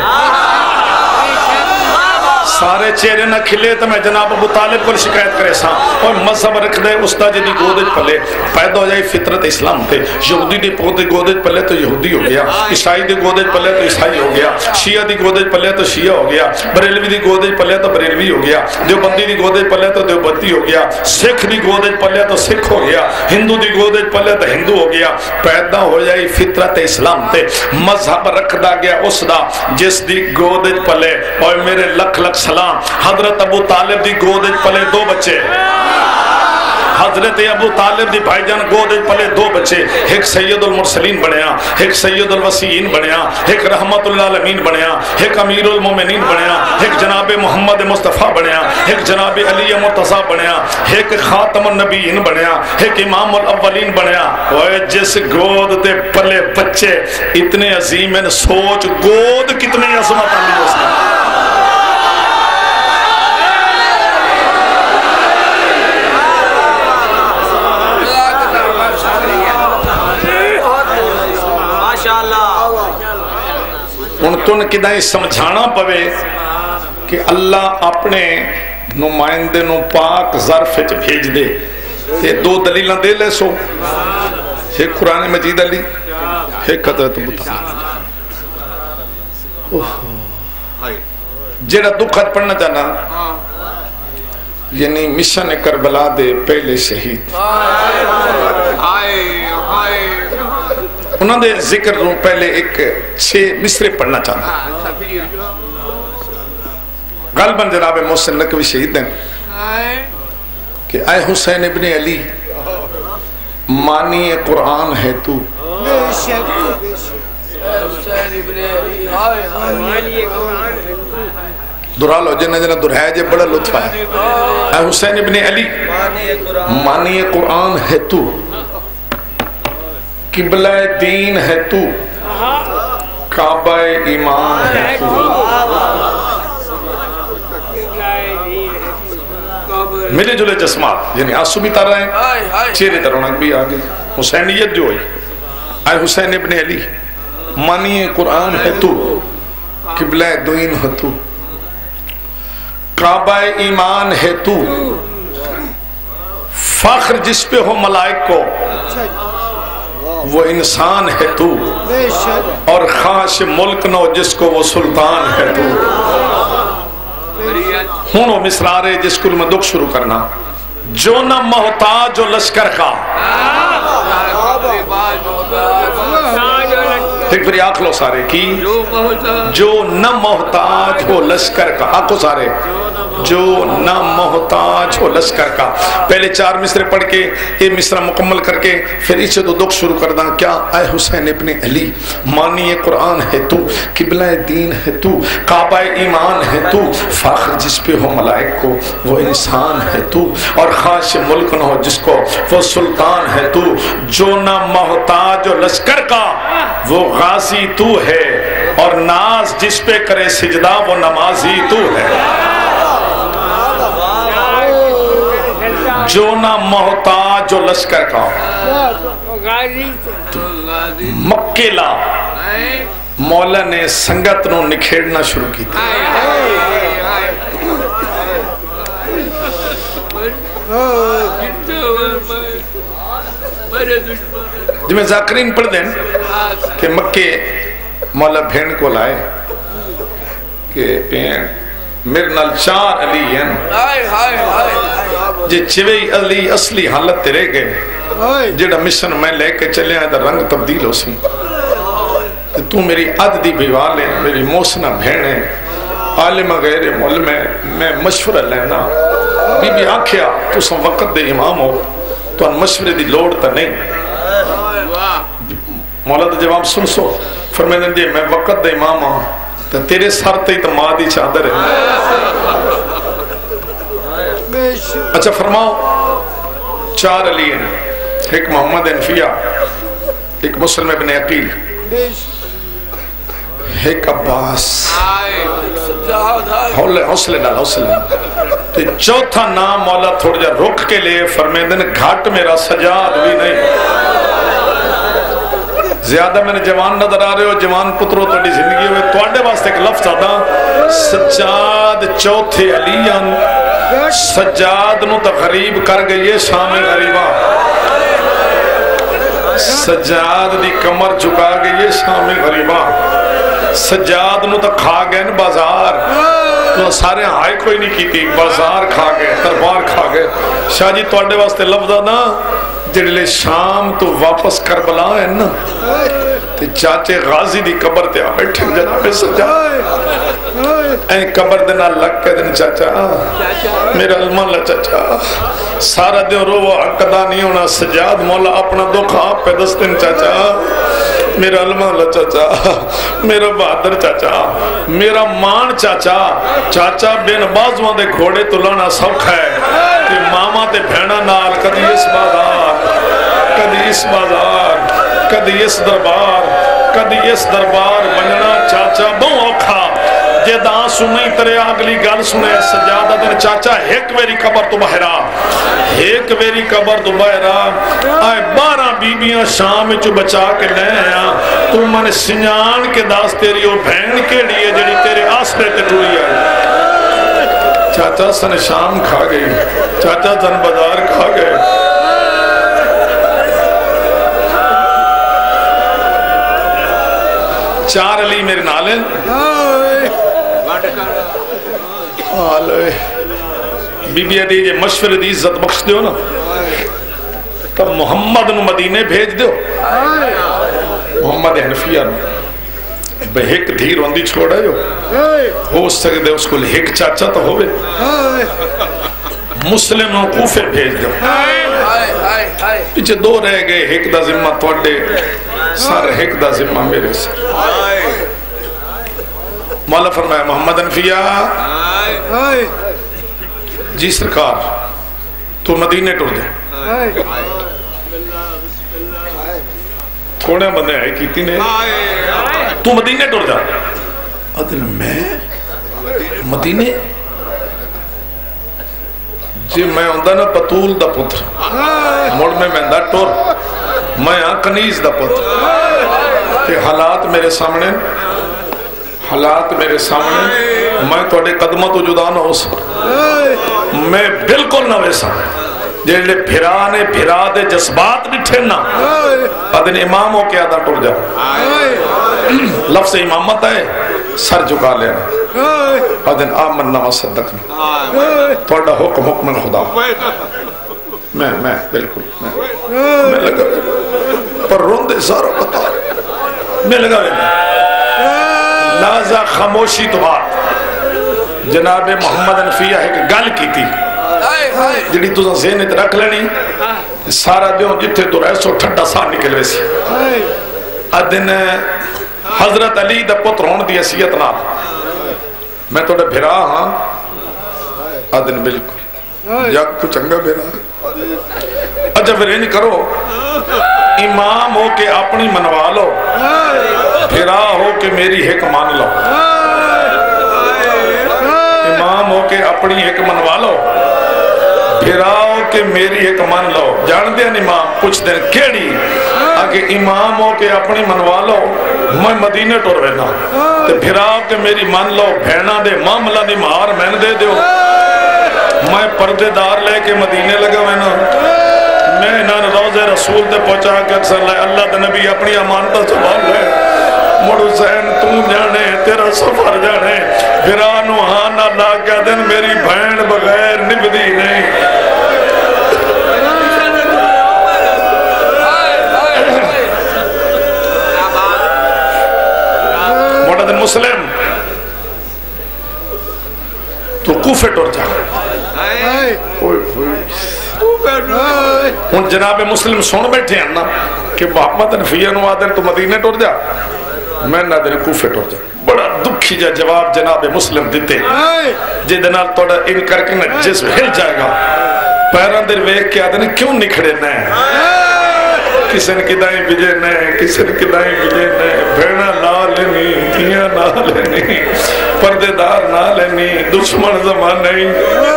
سارے چہرے نہ کھلے تو میں جناب ابو طالب کو شکایت کرے سا اور مذہب رکھ دے استاد جی گود پلے پیدا ہو جائے فطرت اسلام تے یہودی دی پوتے گود پلے تو یہودی ہو گیا عیسائی دی گود پلے تو عیسائی ہو گیا شیعہ دی گود پلے تو شیعہ ہو گیا بریلوی دی گود پلے تو بریلوی ہو گیا دیوبندی دی گود پلے تو دیوبندی ہو گیا سکھ دی گود پلے تو سکھ ہو گیا ہندو دی گود پلے تو ہندو ہو گیا پیدا ہو جائے فطرت اسلام تے مذہب رکھدا گیا اس دا جس دی گود پلے اور میرے لکھ لکھ سلام حضرت ابو طالب دی گود پلے دو بچے حضرت ابو طالب دی بھائی جان گود پلے دو بچے ایک سید المرسلین بنیا ایک سید الوسیین بنیا ایک رحمت العالمین بنیا ایک امیر المومنین بنیا ایک جناب محمد مصطفیٰ بنیا ایک جناب علی مرتضیٰ بنیا ایک خاتم النبیین بنیا ایک امام الاولین بنیا اور جس گود دے پلے بچے اتنے عظیم ہیں سوچ گود کتنے عظمت آلی اس نے ان تن کدائیں سمجھانا پوے کہ اللہ اپنے نمائندے نو پاک ظرف وچ بھیج دے یہ دو دلیلاں دے لے سو ایک قرآن مجید علی ایک حضرت ابو طالب جیڑا دکھت پڑھنا چاہنا یعنی مشن کربلا دے پہلے شہید انہوں نے ذکر رو پہلے ایک چھ مصرے پڑھنا چاہنا غالباً جناب محسن نقوی شہید ہیں کہ اے حسین ابن علی مانی قرآن ہے تو درال ہو جنہ جنہ درہائے جے بڑا لطفہ ہے اے حسین ابن علی مانی قرآن ہے تو قبلہ دین ہے تو کعبہ ایمان ہے تو ملے جلے جسمات یعنی آنسو بھی تارا ہیں چہرے ترونک بھی آگے حسینیت جو ہوئی اے حسین ابن علی مانی قرآن ہے تو قبلہ دین ہے تو کعبہ ایمان ہے تو فخر جس پہ ہو ملائک کو وہ انسان ہے تو اور خاص ملک نو جس کو وہ سلطان ہے تو ہونو مصرارے جس کو میں دکھ شروع کرنا جو نہ محتاج ہو لشکر کا ایک بری آنکھ لو سارے کی جو نہ محتاج ہو لشکر کا آنکھو سارے جو نہ محتاج ہو لشکر کا پہلے چار مصرے پڑھ کے یہ مصرہ مکمل کر کے پھر اسے تو دکھ شروع کر دا کیا اے حسین ابن علی مانی قرآن ہے تو قبلہ دین ہے تو کعبہ ایمان ہے تو فاخر جس پہ ہو ملائک کو وہ انسان ہے تو اور خاص ملک نہ ہو جس کو وہ سلطان ہے تو جو نہ محتاج ہو لشکر کا وہ غازی تو ہے اور ناز جس پہ کرے سجدہ وہ نمازی تو ہے جو نہ محتاج جو لشکر کا مکیلا مولا نے سنگت نو نکھیڑنا شروع کی تھی جی میں ذاکرین پڑھ دیں کہ مکے مولا بھین کو لائے کہ پین میرے نال چار علی ہیں جی چوئی علی اصلی حالت تے رہ گئے جیڑا مشن میں لے کے چلے آئے در رنگ تبدیل ہو سی کہ تو میری عد دی بیوال ہے میری موسنہ بھین ہے عالم غیر معلم ہے میں مشورہ لینا بی بی آنکھیا تو سن وقت دے امام ہو تو ان مشورے دی لوڑ تا نہیں مولا دا جواب سن سو فرمائے دیں میں وقت دے امام ہوں تو تیرے سر تے تو مادی چادر ہے اچھا فرماؤ چار علی ہیں، ایک محمد انفیہ، ایک مسلم ابن عقیل، ایک عباس، حوصلے نال حوصلے نال تے چوتھا نام مولا تھوڑا جا رک کے لے فرمیندن گھٹ میرا سجاد بھی نہیں۔ زیادہ میں نے جوان نظر آ رہے ہو، جوان پتروں تھوڑی زندگی ہوئے توڑے واسطے ایک لفظ آدھا سجاد چوتھے علیان، سجاد نو تقریب کر گئی شام غریبہ، سجاد دی کمر چکا گئی شام غریبہ، سجاد نو تک کھا گئے نا بازار، تو سارے ہائے کوئی نہیں کی تھی، بازار کھا گئے، دربار کھا گئے۔ شاہ جی توڑے واسطے لفظ آدھا جڑے شام تو واپس کربلا ہے نا تے چاچے غازی دی قبر تے آ بیٹھے جناب سجاد، این قبر دینا لگ کے دن چاچا میرا علمہ اللہ چاچا سارا دن رو وہ حقدہ نہیں ہونا، سجاد مولا اپنا دکھ آپ پہ دستن چاچا میرا علمہ اللہ چاچا، میرا بہادر چاچا، میرا مان چاچا، چاچا بین بازوان دے گھوڑے تو لانا سوکھ ہے کہ ماما تے بھینا نال کدی اس بازار، کدی اس بازار، کدی اس دربار، کدی اس دربار بننا چاچا بہت اوکھا جے دان سنیں ترے اگلی گل سنے سجادہ دن چاچا ایک ویری قبر تو بہرا، ایک ویری قبر تو بہرا، آئے بارہ بیبیاں شام چو بچا کے لے آیا، تو من سنجان کے داس تیری او بہن کے لیے جڑی تیرے آسرے تے ٹوئی آئی۔ چاچا سن شام کھا گئی، چاچا سن بازار کھا گئے، چار علی میرے نالے بی بی علی جے مشورے دی عزت بخش دیو نا تب محمد نو مدینے بھیج دیو، محمد حنفیہ نو بے ہک دھیر ہوندی چھوڑا جو ہو سکتے اس کو ہک چاچا تو ہوئے، مسلم نو کوفے بھیج دیو، پیچھے دو رہ گئے، ہک دا ذمہ توڑے سارے ہک دا ذمہ میرے سے۔ مولا فرمایا محمد انفیہ جی سرکار تو مدینے ٹر دے، تھوڑے بندے آئے کیتی نے تو مدینے ٹر جا، ادھر میں مدینے جی میں ہوندہ نا بطول دا پتر مڑ میں میں دا ٹر میں ہاں کنیز دا پتر کہ حالات میرے سامنے حالات میرے سامنے میں توڑے قدمہ تو جدا نہ ہو سکتا، میں بالکل نہ ویسا جیلے پھرانے پھرا دے جذبات بٹھے نا ادن امام ہو کے آدھا ٹر جا، لفظ امامت ہے سر جھکا لینا، ادن آمنا و صدقنا توڑا حکم حکم خدا، میں میں بالکل میں لگا پر روندے سارا بتا میں لگا لازا خاموشی تو بات جناب محمد انفیہ ہے کہ گل کی تھی جڑی تو ذہنت رکھ لینی سارا دیوں جتھے تو رہ سو ٹھٹا سا نکل ویسی ادن حضرت علی دا پتر ہون دی حیثیت نہ میں تو بھرا ہاں ادن بالکل یا تو چنگا بھرا اجا پھر نہیں کرو امام ہو کے اپنی منوا لو، پھرا ہو کے میری حق مان لو، امام ہو کے اپنی حق منوا لو، پھرا ہو کے میری حق مان لو، جان دیا امام کچھ دن کیڑی آگے امام ہو کے اپنی منوا لو میں مدینے ٹور رہنا تے پھرا ہو کے میری مان لو بھینا دے معاملہ دی مہار میں دے دیو، میں پردے دار لے کے مدینے لگا میں نا میں انہاں روز رسول تے پہنچا کے اکثر لے اللہ دے نبی اپنی امانتہ سبحان لے مڑ حسین تم جانے تیرا سفر جانے پھرانو ہانا لا کے دن میری بھین بغیر نبدی نہیں، موڑا دن مسلم تو کوفے ٹور جا ہون جناب مسلم سن بیٹھے ہیں نا کہ محمد انفیہ نو آدھر تو مدینے ٹور جا میں نہ دن کوفے ٹور جا، بڑا دکھی جا جواب جناب مسلم دیتے جے دنال توڑا ان کر کے نا جسم ہل جائے گا پیروں دے ویکھ کے آدھے نے کیوں نکھڑے نہ کسی نے کدائیں بجے نہ کسی نے کدائیں بجے نہ بھیڑا نہ لینی دھیاں نہ لینی پردے دار نہ لینی دشمن زمان نہیں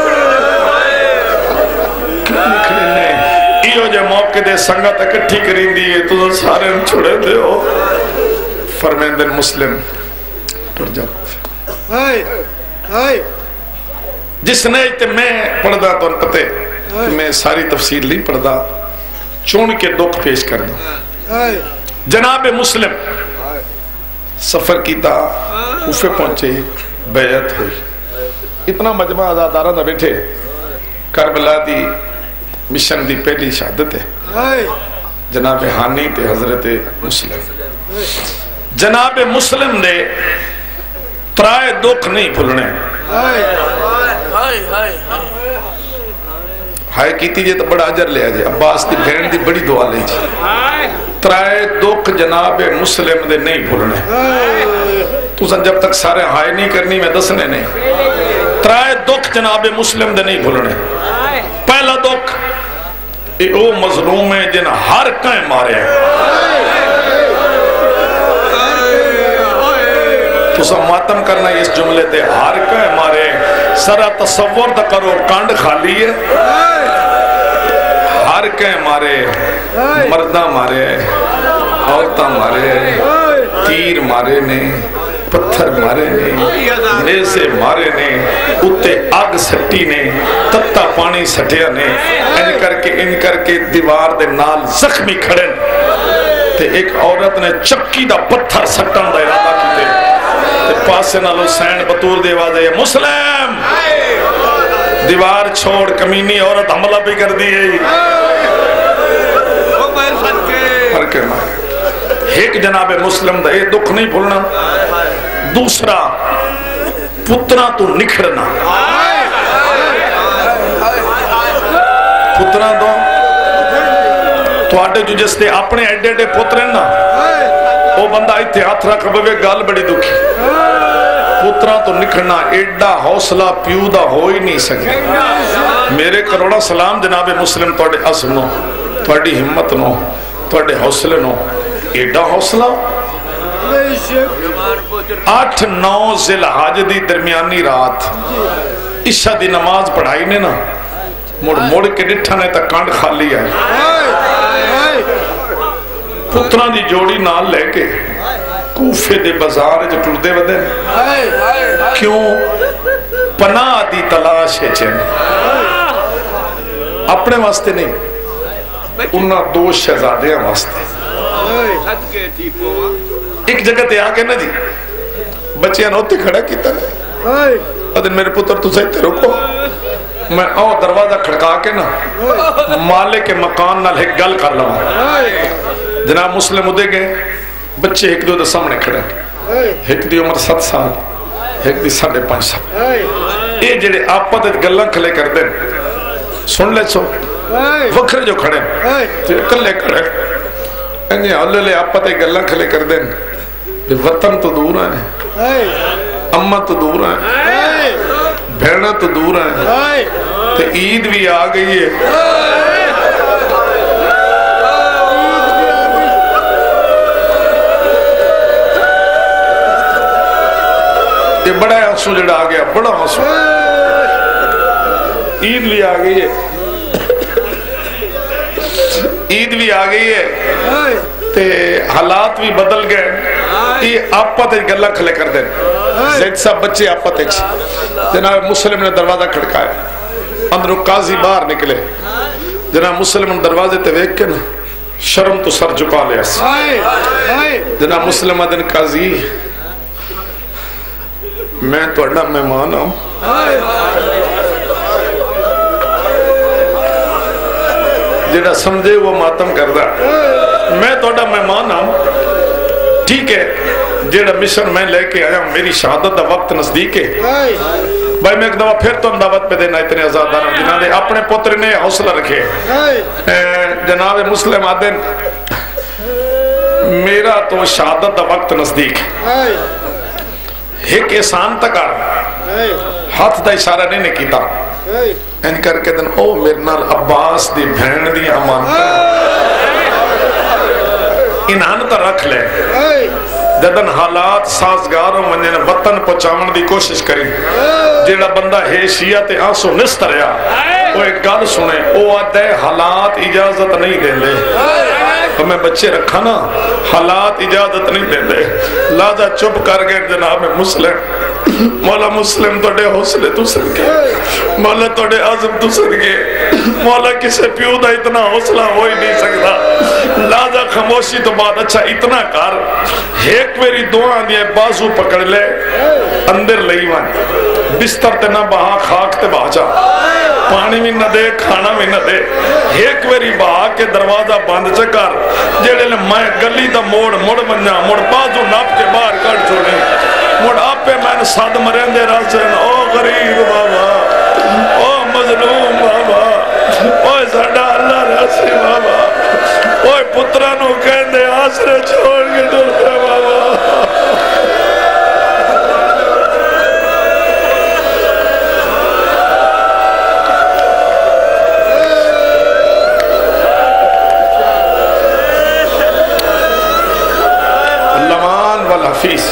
کیوں نکھڑے نہ ایو جے موقع دے سنگت اکٹھی کریں دیئے تو سارے ہم چھوڑے دے ہو فرمیندن مسلم ٹر جاؤ جس نے تے میں پڑھ دا تو پتے میں ساری تفسیر نہیں پڑھ دا چون کے دکھ پیش کر دوں جناب مسلم سفر کی تا کوفے پہنچے بیعت ہوئی اتنا مجمع آزادارہ نہ بیٹھے کربلا دی مشن دی پہلی شہادت ہے جناب ہانی تے حضرت مسلم جناب مسلم دے ترائے دکھ نہیں بھولنے ہائے کیتی جے تو بڑا عجر لیا جے عباس دی بہن دی بڑی دعا لے جے ترائے دکھ جناب مسلم دے نہیں بھولنے تو سن جب تک سارے ہائے نہیں کرنی میں دسنے نہیں ترائے دکھ جناب مسلم دے نہیں بھولنے پہلا دکھ اے او مظلوم ہے جن ہر کہیں مارے ہیں تو سب ماتم کرنا اس جملے تے ہر کہیں مارے سرا تصور دا کرو کانڈ خالی ہے ہر کہیں مارے مردہ مارے عورتہ مارے تیر مارے نے پتھر مارے نے نیزے مارے نے اتے آگ سٹی نے تتا پانی سٹیا نے ان کر کے ان کر کے دیوار دے نال زخمی کھڑے تے ایک عورت نے چکی دا پتھر سٹن دا ارادہ کیتے تے پاسے نال حسین بطور دے آواز ہے مسلم دیوار چھوڑ کمینی عورت حملہ بھی کر دی ہے ہر کے مارے ایک جناب مسلم دا یہ دکھ نہیں بھولنا دوسرا پترہ تو نکھڑنا پترہ دو تو آٹے جو جس دے اپنے ایڈے ایڈے پترے نا وہ بندہ ایتھے ہاتھ رکھ بے گال بڑی دکھی پترہ تو نکھڑنا ایڈا حوصلہ پیودہ ہو ہی نہیں سکے میرے کروڑا سلام جناب مسلم توڑے عزم نو توڑی ہمت نو توڑے حوصلے نو ایڈا حوصلہ آٹھ نو ذی‌الحج دی درمیانی رات عشاء دی نماز پڑھائی نے نا مڑ مڑ کے ڈٹھا نے تک کانڈ خالی آئی پترہ دی جوڑی نال لے کے کوفے دے بازار جو ٹردے ودے کیوں پناہ دی تلاش ہے چین اپنے واسطے نہیں انہاں دو شہزادیاں واسطے ایک جگہ تے آگے نا جی بچیاں نوتی کھڑا کیتا ہے ادھر میرے پتر تو سہتے رکو میں آؤ دروازہ کھڑکا کے نا مالک کے مکان نال ایک گل کر لوں جناب مسلم ادھے گئے بچے ایک دو دے سامنے کھڑے ایک دی عمر ست سال ایک دی ساڑھے پانچ سال اے جڑے آپا دے گلہ کھلے کر دیں سن لے سو وکھرے جو کھڑے تو کلے کھڑے انہیں اللہ لے آپا دے گلہ کھلے کر دیں وطن تو دور ہیں اممہ تو دور ہیں بھیڑا تو دور ہیں تو عید بھی آ گئی ہے یہ بڑا آنسو جڑا آ گیا بڑا آنسو عید بھی آ گئی ہے عید بھی آ گئی ہے تے حالات بھی بدل گئے یہ آپا تے گلہ کھلے کر دیں زید صاحب بچے آپا تے جناب مسلم نے دروازہ کھڑکایا اندروں قاضی باہر نکلے جناب مسلم نے دروازے تے ویک کے نا شرم تو سر جھکا لیا جناب مسلم ادن قاضی میں تو اڈا مہمان ہوں جڑا سمجھے وہ ماتم کردہ میں تو اڈا مہمان ہوں ٹھیک ہے جڑا مشن میں لے کے آیا میری شہادت دا وقت نزدیک ہے بھائی میں ایک دفعہ پھر تو دعوت پہ دینا اتنے آزادانہ جنہاں نے اپنے پتر نے حوصلہ رکھے جناب مسلم آدن میرا تو شہادت دا وقت نزدیک ایک احسان تک ہاتھ دا اشارہ نہیں نے کیتا این کر کے دن او میرے نال عباس دی بھین دی امانتا انہاں تا رکھ لے جدن حالات سازگار ہو منجھے وطن پہنچاون دی کوشش کری جیڑا بندہ ہے شیعہ تے آنسو نست رہا وہ ایک گل سنے او آدھے حالات اجازت نہیں دیں دے ہمیں بچے رکھا نا حالات اجازت نہیں دیں دے لازا چپ کر گئے جناب مسلم مولا مسلم توڑے حوصلے تو سنگے مولا توڑے عظم تو سنگے مولا کسے پیو دا اتنا حوصلہ ہو ہی نہیں سکتا لازا خاموشی تو بعد اچھا اتنا کار ایک میری دعا دیئے بازو پکڑ لے اندر لئی وانی بستر تے نہ بہا خاک تے بہا جا پانی بھی نہ دے کھانا بھی نہ دے ایک میری بہا کے دروازہ بند چکر جیڑے لے میں گلی دا موڑ موڑ بنجا موڑ بازو ناپ کے باہر کٹ چھوڑیں موڑ آپ پہ میں نے ساتھ مرین دے راسن او غریب بابا او مظلوم بابا او ساڑا اللہ راسی بابا او پترانو کہندے آسرے چھوڑ کے ڈر پہ بابا اللہمان والحفیظ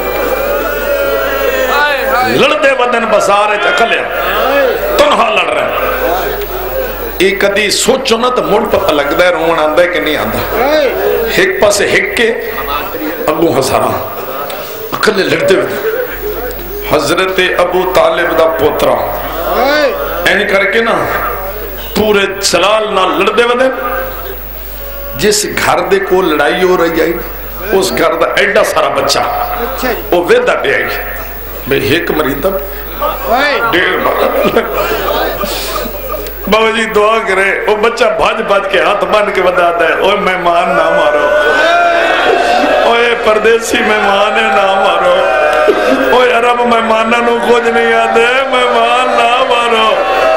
لڑدے بدن بسارے چکلیا تنہا لڑ رہے ایک کدی سوچو نا تو مڑ پتہ لگ دے رون آندہ ہے کہ نہیں آندہ ایک پاس ایک کے ابو حسران اکلے لڑدے بدن حضرت ابو طالب دا پوترا اینی کر کے نا پورے چلال نہ لڑدے بدن جس گھر دے کو لڑائی ہو رہی آئی اس گھر دا ایڈا سارا بچہ وہ ویدہ پہ آئی بے ایک مریدہ ڈیڑھ بار بابا جی دعا کرے وہ بچہ بھاج بھاج کے ہاتھ بن کے بتاتا ہے اوہ مہمان نہ مارو اوہ پردیسی مہمان نہ مارو اوہ عرب مہمانہ نو کچھ نہیں آتے مہمان نہ مارو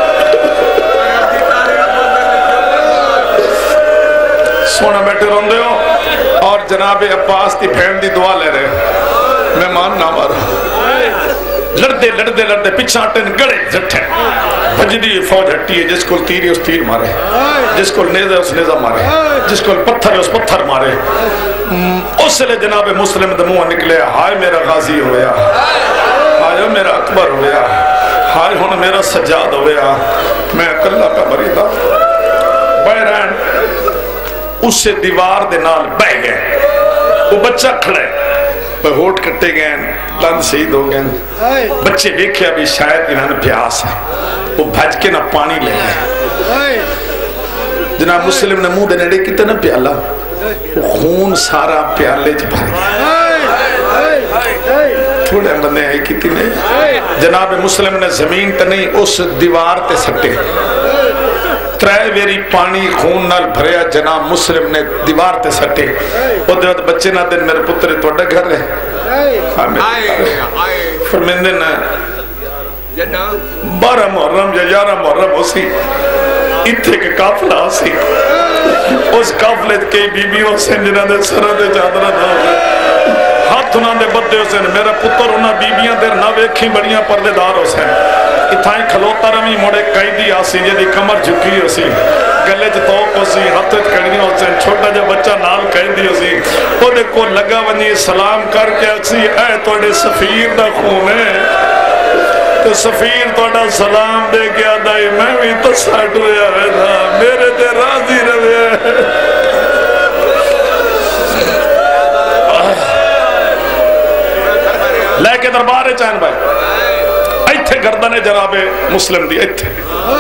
سونا بیٹھے روندے ہو اور جناب عباس دی بھین دی دعا لے رہے مہمان نہ مارو لڑدے لڑدے لڑدے پچھا ہٹن گڑے جٹھے بجلی فوج ہٹی ہے جس کو تیر ہے اس تیر مارے جس کو نیزہ ہے اس نیزہ مارے جس کو پتھر ہے اس پتھر مارے اس لئے جناب مسلم دموہ نکلے ہائے میرا غازی ہویا ہائے میرا اکبر ہویا ہائے ہونا میرا سجاد ہویا میں اکلہ کا مریدہ بیران اس سے دیوار دے نال بہ گئے وہ بچہ کھڑے وہ ہوٹ کٹے گئے لند شہید ہو گئے بچے دیکھے ابھی شاید انہوں نے پیاس ہے وہ بھج کے نہ پانی لے گئے جناب مسلم نے منہ دے نیڑے کتنا پیالہ وہ خون سارا پیالے چ بھر گیا تھوڑے بندے ہیں کتنے جناب مسلم نے زمین تے نہیں اس دیوار تے سٹے ترائے ویری پانی خون نال بھریا جناب مسلم نے دیوار تے سٹے وہ دیوات بچے نہ دن میرے پترے توڑا گھر رہے فرمیندے نا بارہ محرم یا یارہ محرم ہو سی اتھے کے کافلہ ہو سی اس کافلے کئی بی بیوں سے جنہ دے سرہ دے چادرہ نہ ہو ہاتھ انہاں دے بدے ہو سین میرا پتر انہاں بی بیاں دیر نہ ویکھی بڑیاں پردے دار ہو سین اتھائیں کھلوتا رمی موڑے قیدی آسی جدی کمر جھکی ہو سی گلے چ توق ہو سی ہاتھ کڑنی ہو سین چھوٹا جو بچہ نال قیدی ہو سی وہ دے کو لگا ونی سلام کر کے اکسی اے توڑے سفیر دا خون ہے تو سفیر توڑا سلام دے کے آدائی میں بھی تو ساٹھ ہویا ہے تھا میرے تے راضی روے لے کے دربارے چین بھائی ایتھے گردن جناب مسلم دی ایتھے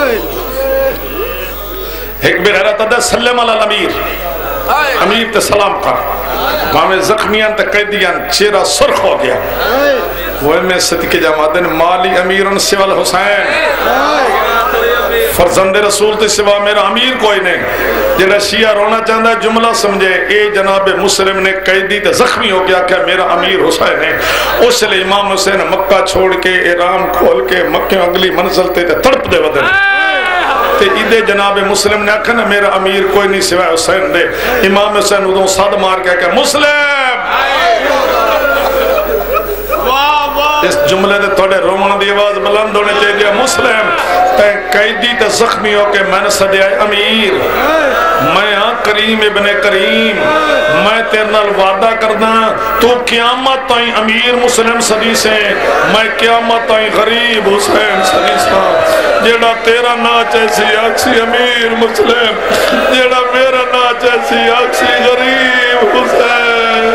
ایک بیر حیرت دے سلم علی الامیر امیر تے سلام کر مامے زخمیاں تے قیدیاں چیرہ سرخ ہو گیا وہ میں صدقے جماعتن مالی امیرن سوال حسین فرزند رسول تے سوا میرا امیر کوئی نہیں جنہ شیعہ رونا چاہتا ہے جملہ سمجھے اے جناب مسلم نے قیدی تے زخمی ہو گیا کہ میرا امیر حسین ہے اس لئے امام حسین مکہ چھوڑ کے ایرام کھول کے مکہ اگلی منزل تے تڑپ دے ودن تے ایدے جناب مسلم نے آکھا نا میرا امیر کوئی نہیں سوائے حسین دے امام حسین ادھوں صد مار کے کہ مسلم اس جملے دے توڑے رومن دی آواز بلند ہونے چاہیے مسلم تے قیدی تے زخمی ہو کے میں نے سدیا امیر میں ہاں کریم ابن کریم میں تیرے نال وعدہ کرنا تو قیامت تائیں امیر مسلم صدی سے میں قیامت تائیں غریب حسین صدی سے جیڑا تیرا ناچ ایسی آکسی امیر مسلم جیڑا میرا ناچ ایسی آکسی غریب حسین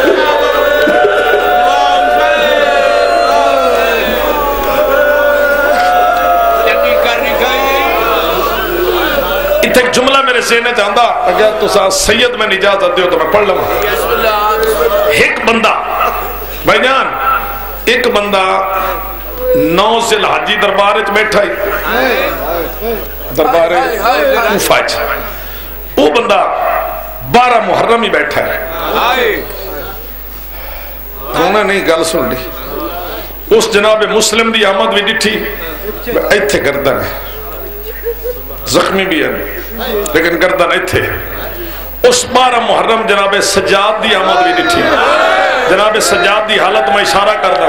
ایک جملہ میرے سینے چاہتا اگر تو سید میں اجازت دیو تو میں پڑھ لوں ایک بندہ بھائی جان ایک بندہ نو ذی الحجہ دربار وچ بیٹھا ہی دربار کوفہ وچ وہ بندہ بارہ محرم ہی بیٹھا ہے انہوں نے گل سن لی اس جناب مسلم دی آمد بھی ڈٹھی ایتھے گردن ہے زخمی بھی ہے لیکن گردن ایتھے اس بارہ محرم جناب سجاد دی آمد بھی ڈٹھی جناب سجاد دی حالت میں اشارہ کردہ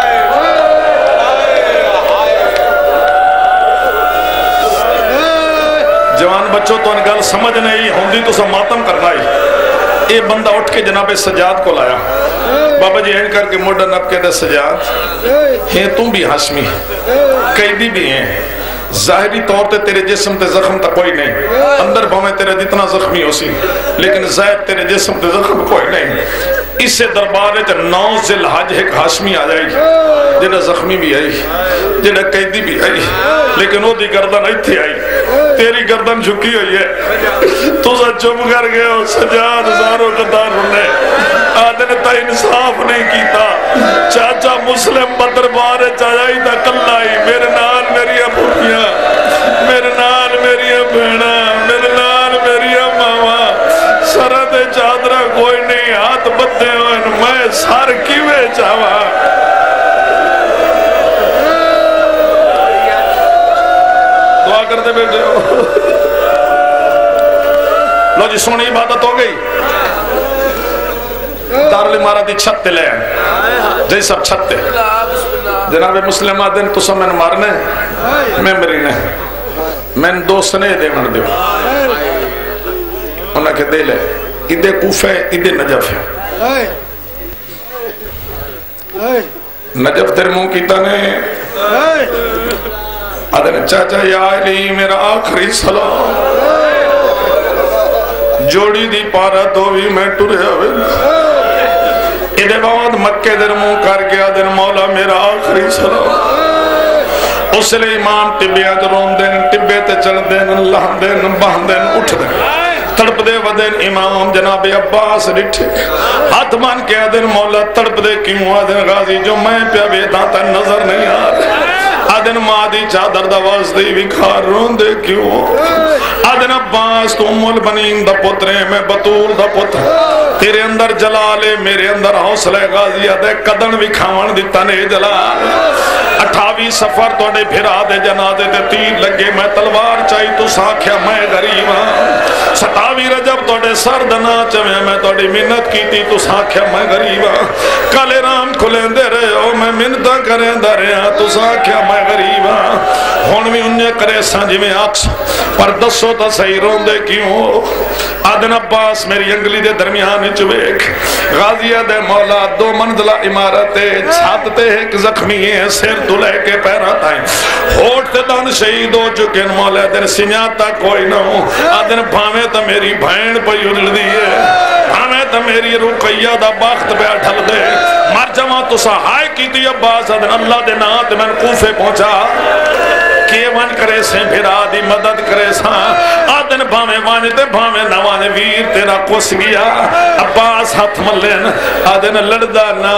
جوان بچوں تو ان گل سمجھ نہیں ہوندی تو سب ماتم کرنا ہی اے بندہ اٹھ کے جناب سجاد کو لایا بابا جی این کر کے موڈا نب کے دے سجاد ہیں تم بھی ہاشمی قیدی بھی ہیں ظاہری طور تے تیرے جسم تے زخم تا کوئی نہیں اندر بھویں تیرے جتنا زخمی ہو سی لیکن ظاہر تیرے جسم تے زخم کوئی نہیں اس سے دربارے تے نو ذی الحجہ ایک ہاشمی آ جائی جنہ زخمی بھی آئی جنہ قیدی بھی آئی لیکن وہ دی گردن ایتھے آئی تیری گردن جھکی ہوئی ہے تو سا چم کر گئے ہو سجاد زاروں قدار ہونے آدھنے تا انصاف نہیں کیتا چاچا مسلم بدربارے چاہائی تا کلائی میرے نال میری ابھویاں میرے نال میری بہنا میرے نال میری ماما سرد چادرہ کوئی نہیں ہاتھ بدے ہوئے میں سار کیوے چاہوا دعا کرتے بیٹھے ہو لو جی سونی عبادت ہو گئی دارالعمارت دی چھت لے جی سب چھت تے جناب مسلم آدن تو سب میں نے مارنے میں مری نے میں نے دو سنے دے من دیو انہاں کے دے لے ادھے کوفہ ادھے نجف ہے نجف تیر منہ کیتا نے آدھنے چاچا یا علی میرا آخری سلام جوڑی دی پارا تو بھی میں ٹرے ہوئے ادھے بعد مکہ در منہ کر گیا دن مولا میرا آخری سلام اس لئے امام ٹبیاں جرون دین ٹبے تے چل دین اللہ دین باہن دین اٹھ دین تڑپ دے ودین امام جناب عباس رٹھے ہاتھ مان کے آدھن مولا تڑپ دے کیوں آدھن غازی جو میں پیا بیتا تا نظر نہیں آدھن آدھن مادی چادر دواز دی وکھار رون دے کیوں آدھن عباس تو ام البنین دا پترے میں بطول دا پتر تیرے اندر جلالے میرے اندر حوصلہ غازی آدھے قدن وکھاون دیتا نے جلال اٹھاوی سفر تو نے پھرا دے جنادے دے تیر لگے میں تلوار چاہی تو ساکھیا میں غریب ہاں ستاوی رجب تو نے سر دنا چویں میں تو نے منت کی تھی تو ساکھیا میں غریب ہاں کالے رام کھلیں دے رہے ہو میں منتہ کریں دے رہے ہاں تو ساکھیا میں غریب ہاں ہون بھی انہیں کرے سانجی میں آکس پر دسو تا صحیح رون دے کیوں آدن عباس میری انگلی دے درمیانی چویک غازیہ دے مولا دو منزلہ عمارتے چھاتتے ایک زخمی ہیں سر دلے کے پیرات آئیں ہوٹتے دن شہید ہو چکے مولا دن سنیاتا کوئی نہ ہوں آدن بھامے تا میری بھین پہ یجل دیئے بھامے تا میری رقیہ دا باخت پہ اٹھل دے مر جمع تو سہائے کی تھی عباس آدن اللہ دے نات میں کوفے پہنچا کیون کرے سے پھر آدھی مدد کرے سا آدن بھامے وانے تے بھامے نوانے ویر تیرا کس گیا عباس ہاتھ ملین آدن لڑدا نا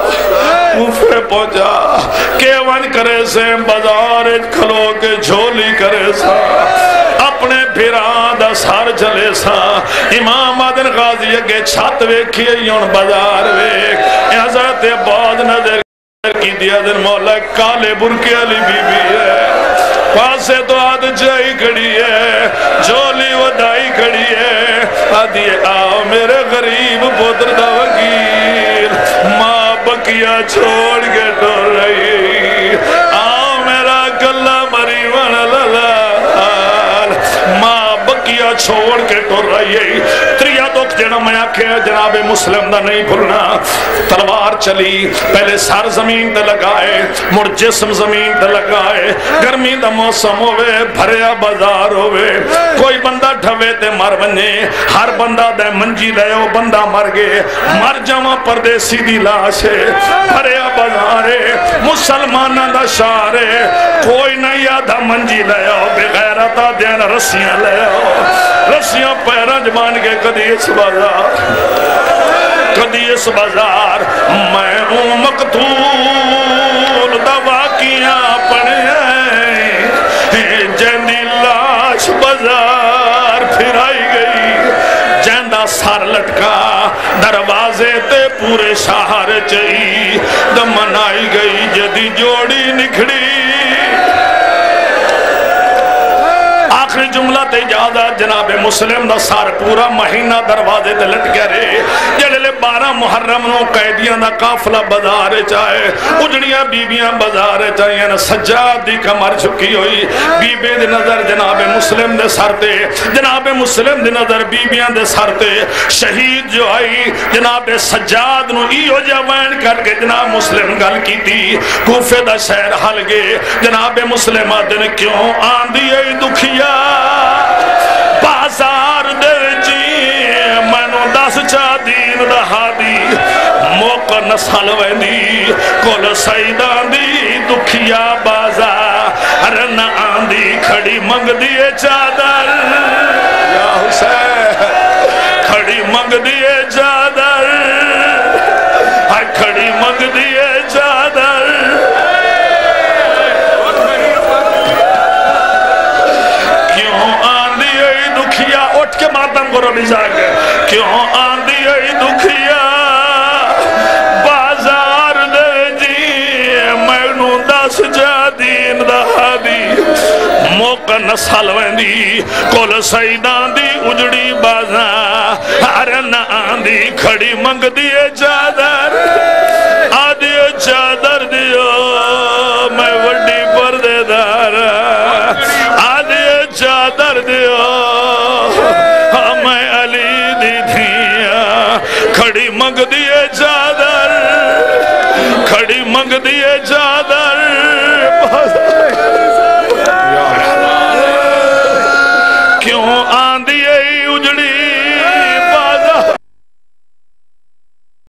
کوفے پہنچا کیون کرے سے بازار کھلو کے جھولی کرے سا اپنے پھران دا سار جلے سا امام آدن غازی اگے چھت ویکھئے یون بازار ویک حضرت بعد نظر کی دیا دن مولا کالے برکے علی بی بی ہے پاسے تو آدھ جائی کھڑی ہے جولی ودائی کھڑی ہے آدھی آؤ میرے غریب پتر دا وکیل ماں بکیا چھوڑ کے ڈر رہی چھوڑ کے ٹر رہی ہے تریا دکھ جڑا میں آکھیا جناب مسلم دا نہیں بھولنا تلوار چلی پہلے سر زمین تے لگائے مڑ جسم زمین تے لگائے گرمی دا موسم ہوئے بھریا بازار ہوئے کوئی بندہ ڈھوے تے مر بنے ہر بندہ دے منجی لے او بندہ مر گئے مر جاواں پردیسی دی لاش ہے بھریا بازار ہے مسلماناں دا شہر ہے کوئی نہیں آدھا منجی لے او بغیرت دینا رسیاں لے او رسیاں پیران جبان کے کدی اس بازار کدی اس بازار میں ہوں مقتول دا واقعیاں پڑھے جنی لاش بازار پھرائی گئی جندہ سر لٹکا دروازے تے پورے شہر چئی دمن آئی گئی جدی جوڑی نکھڑی آخری جملہ تے اجازت جناب مسلم دا سار پورا مہینہ دروازے تے لٹ گیا رے جڑے بارہ محرم نو قیدیاں دا قافلہ بازار چاہے اجڑیاں بیبیاں بازار چاہیے سجاد دی کمر چکی ہوئی بیبے دے نظر جناب مسلم دے سر تے جناب مسلم دے نظر بیبیاں دے سر تے شہید جو آئی جناب سجاد نو ایو جوان کر کے جناب مسلم گل کی تھی کوفے دا شہر حل گئے جناب مسلم دن کیوں آن دیئے دکھیا بازار دے جی منو دس چا دین رہا دی موقع نسل ویندی کل سیدان دی دکھیا بازار رن آندی کھڑی منگ دیئے چادر یا حسین کھڑی منگ دیئے چادر کھڑی منگ دیئے چادر کے ماتم کو ربی جاگے کیوں آندھی ای دکھیا بازار دے جی مینو دس جا دین دہا دی موقع نسل ویندی کول سیدان دی اجڑی بازار نہ آندھی کھڑی منگ دیئے چادر آدھی چادر دیو میں وڈی پردے دار آدھی چادر دیو کھڑی منگ دیئے چادر کھڑی منگ دیئے چادر کیوں آن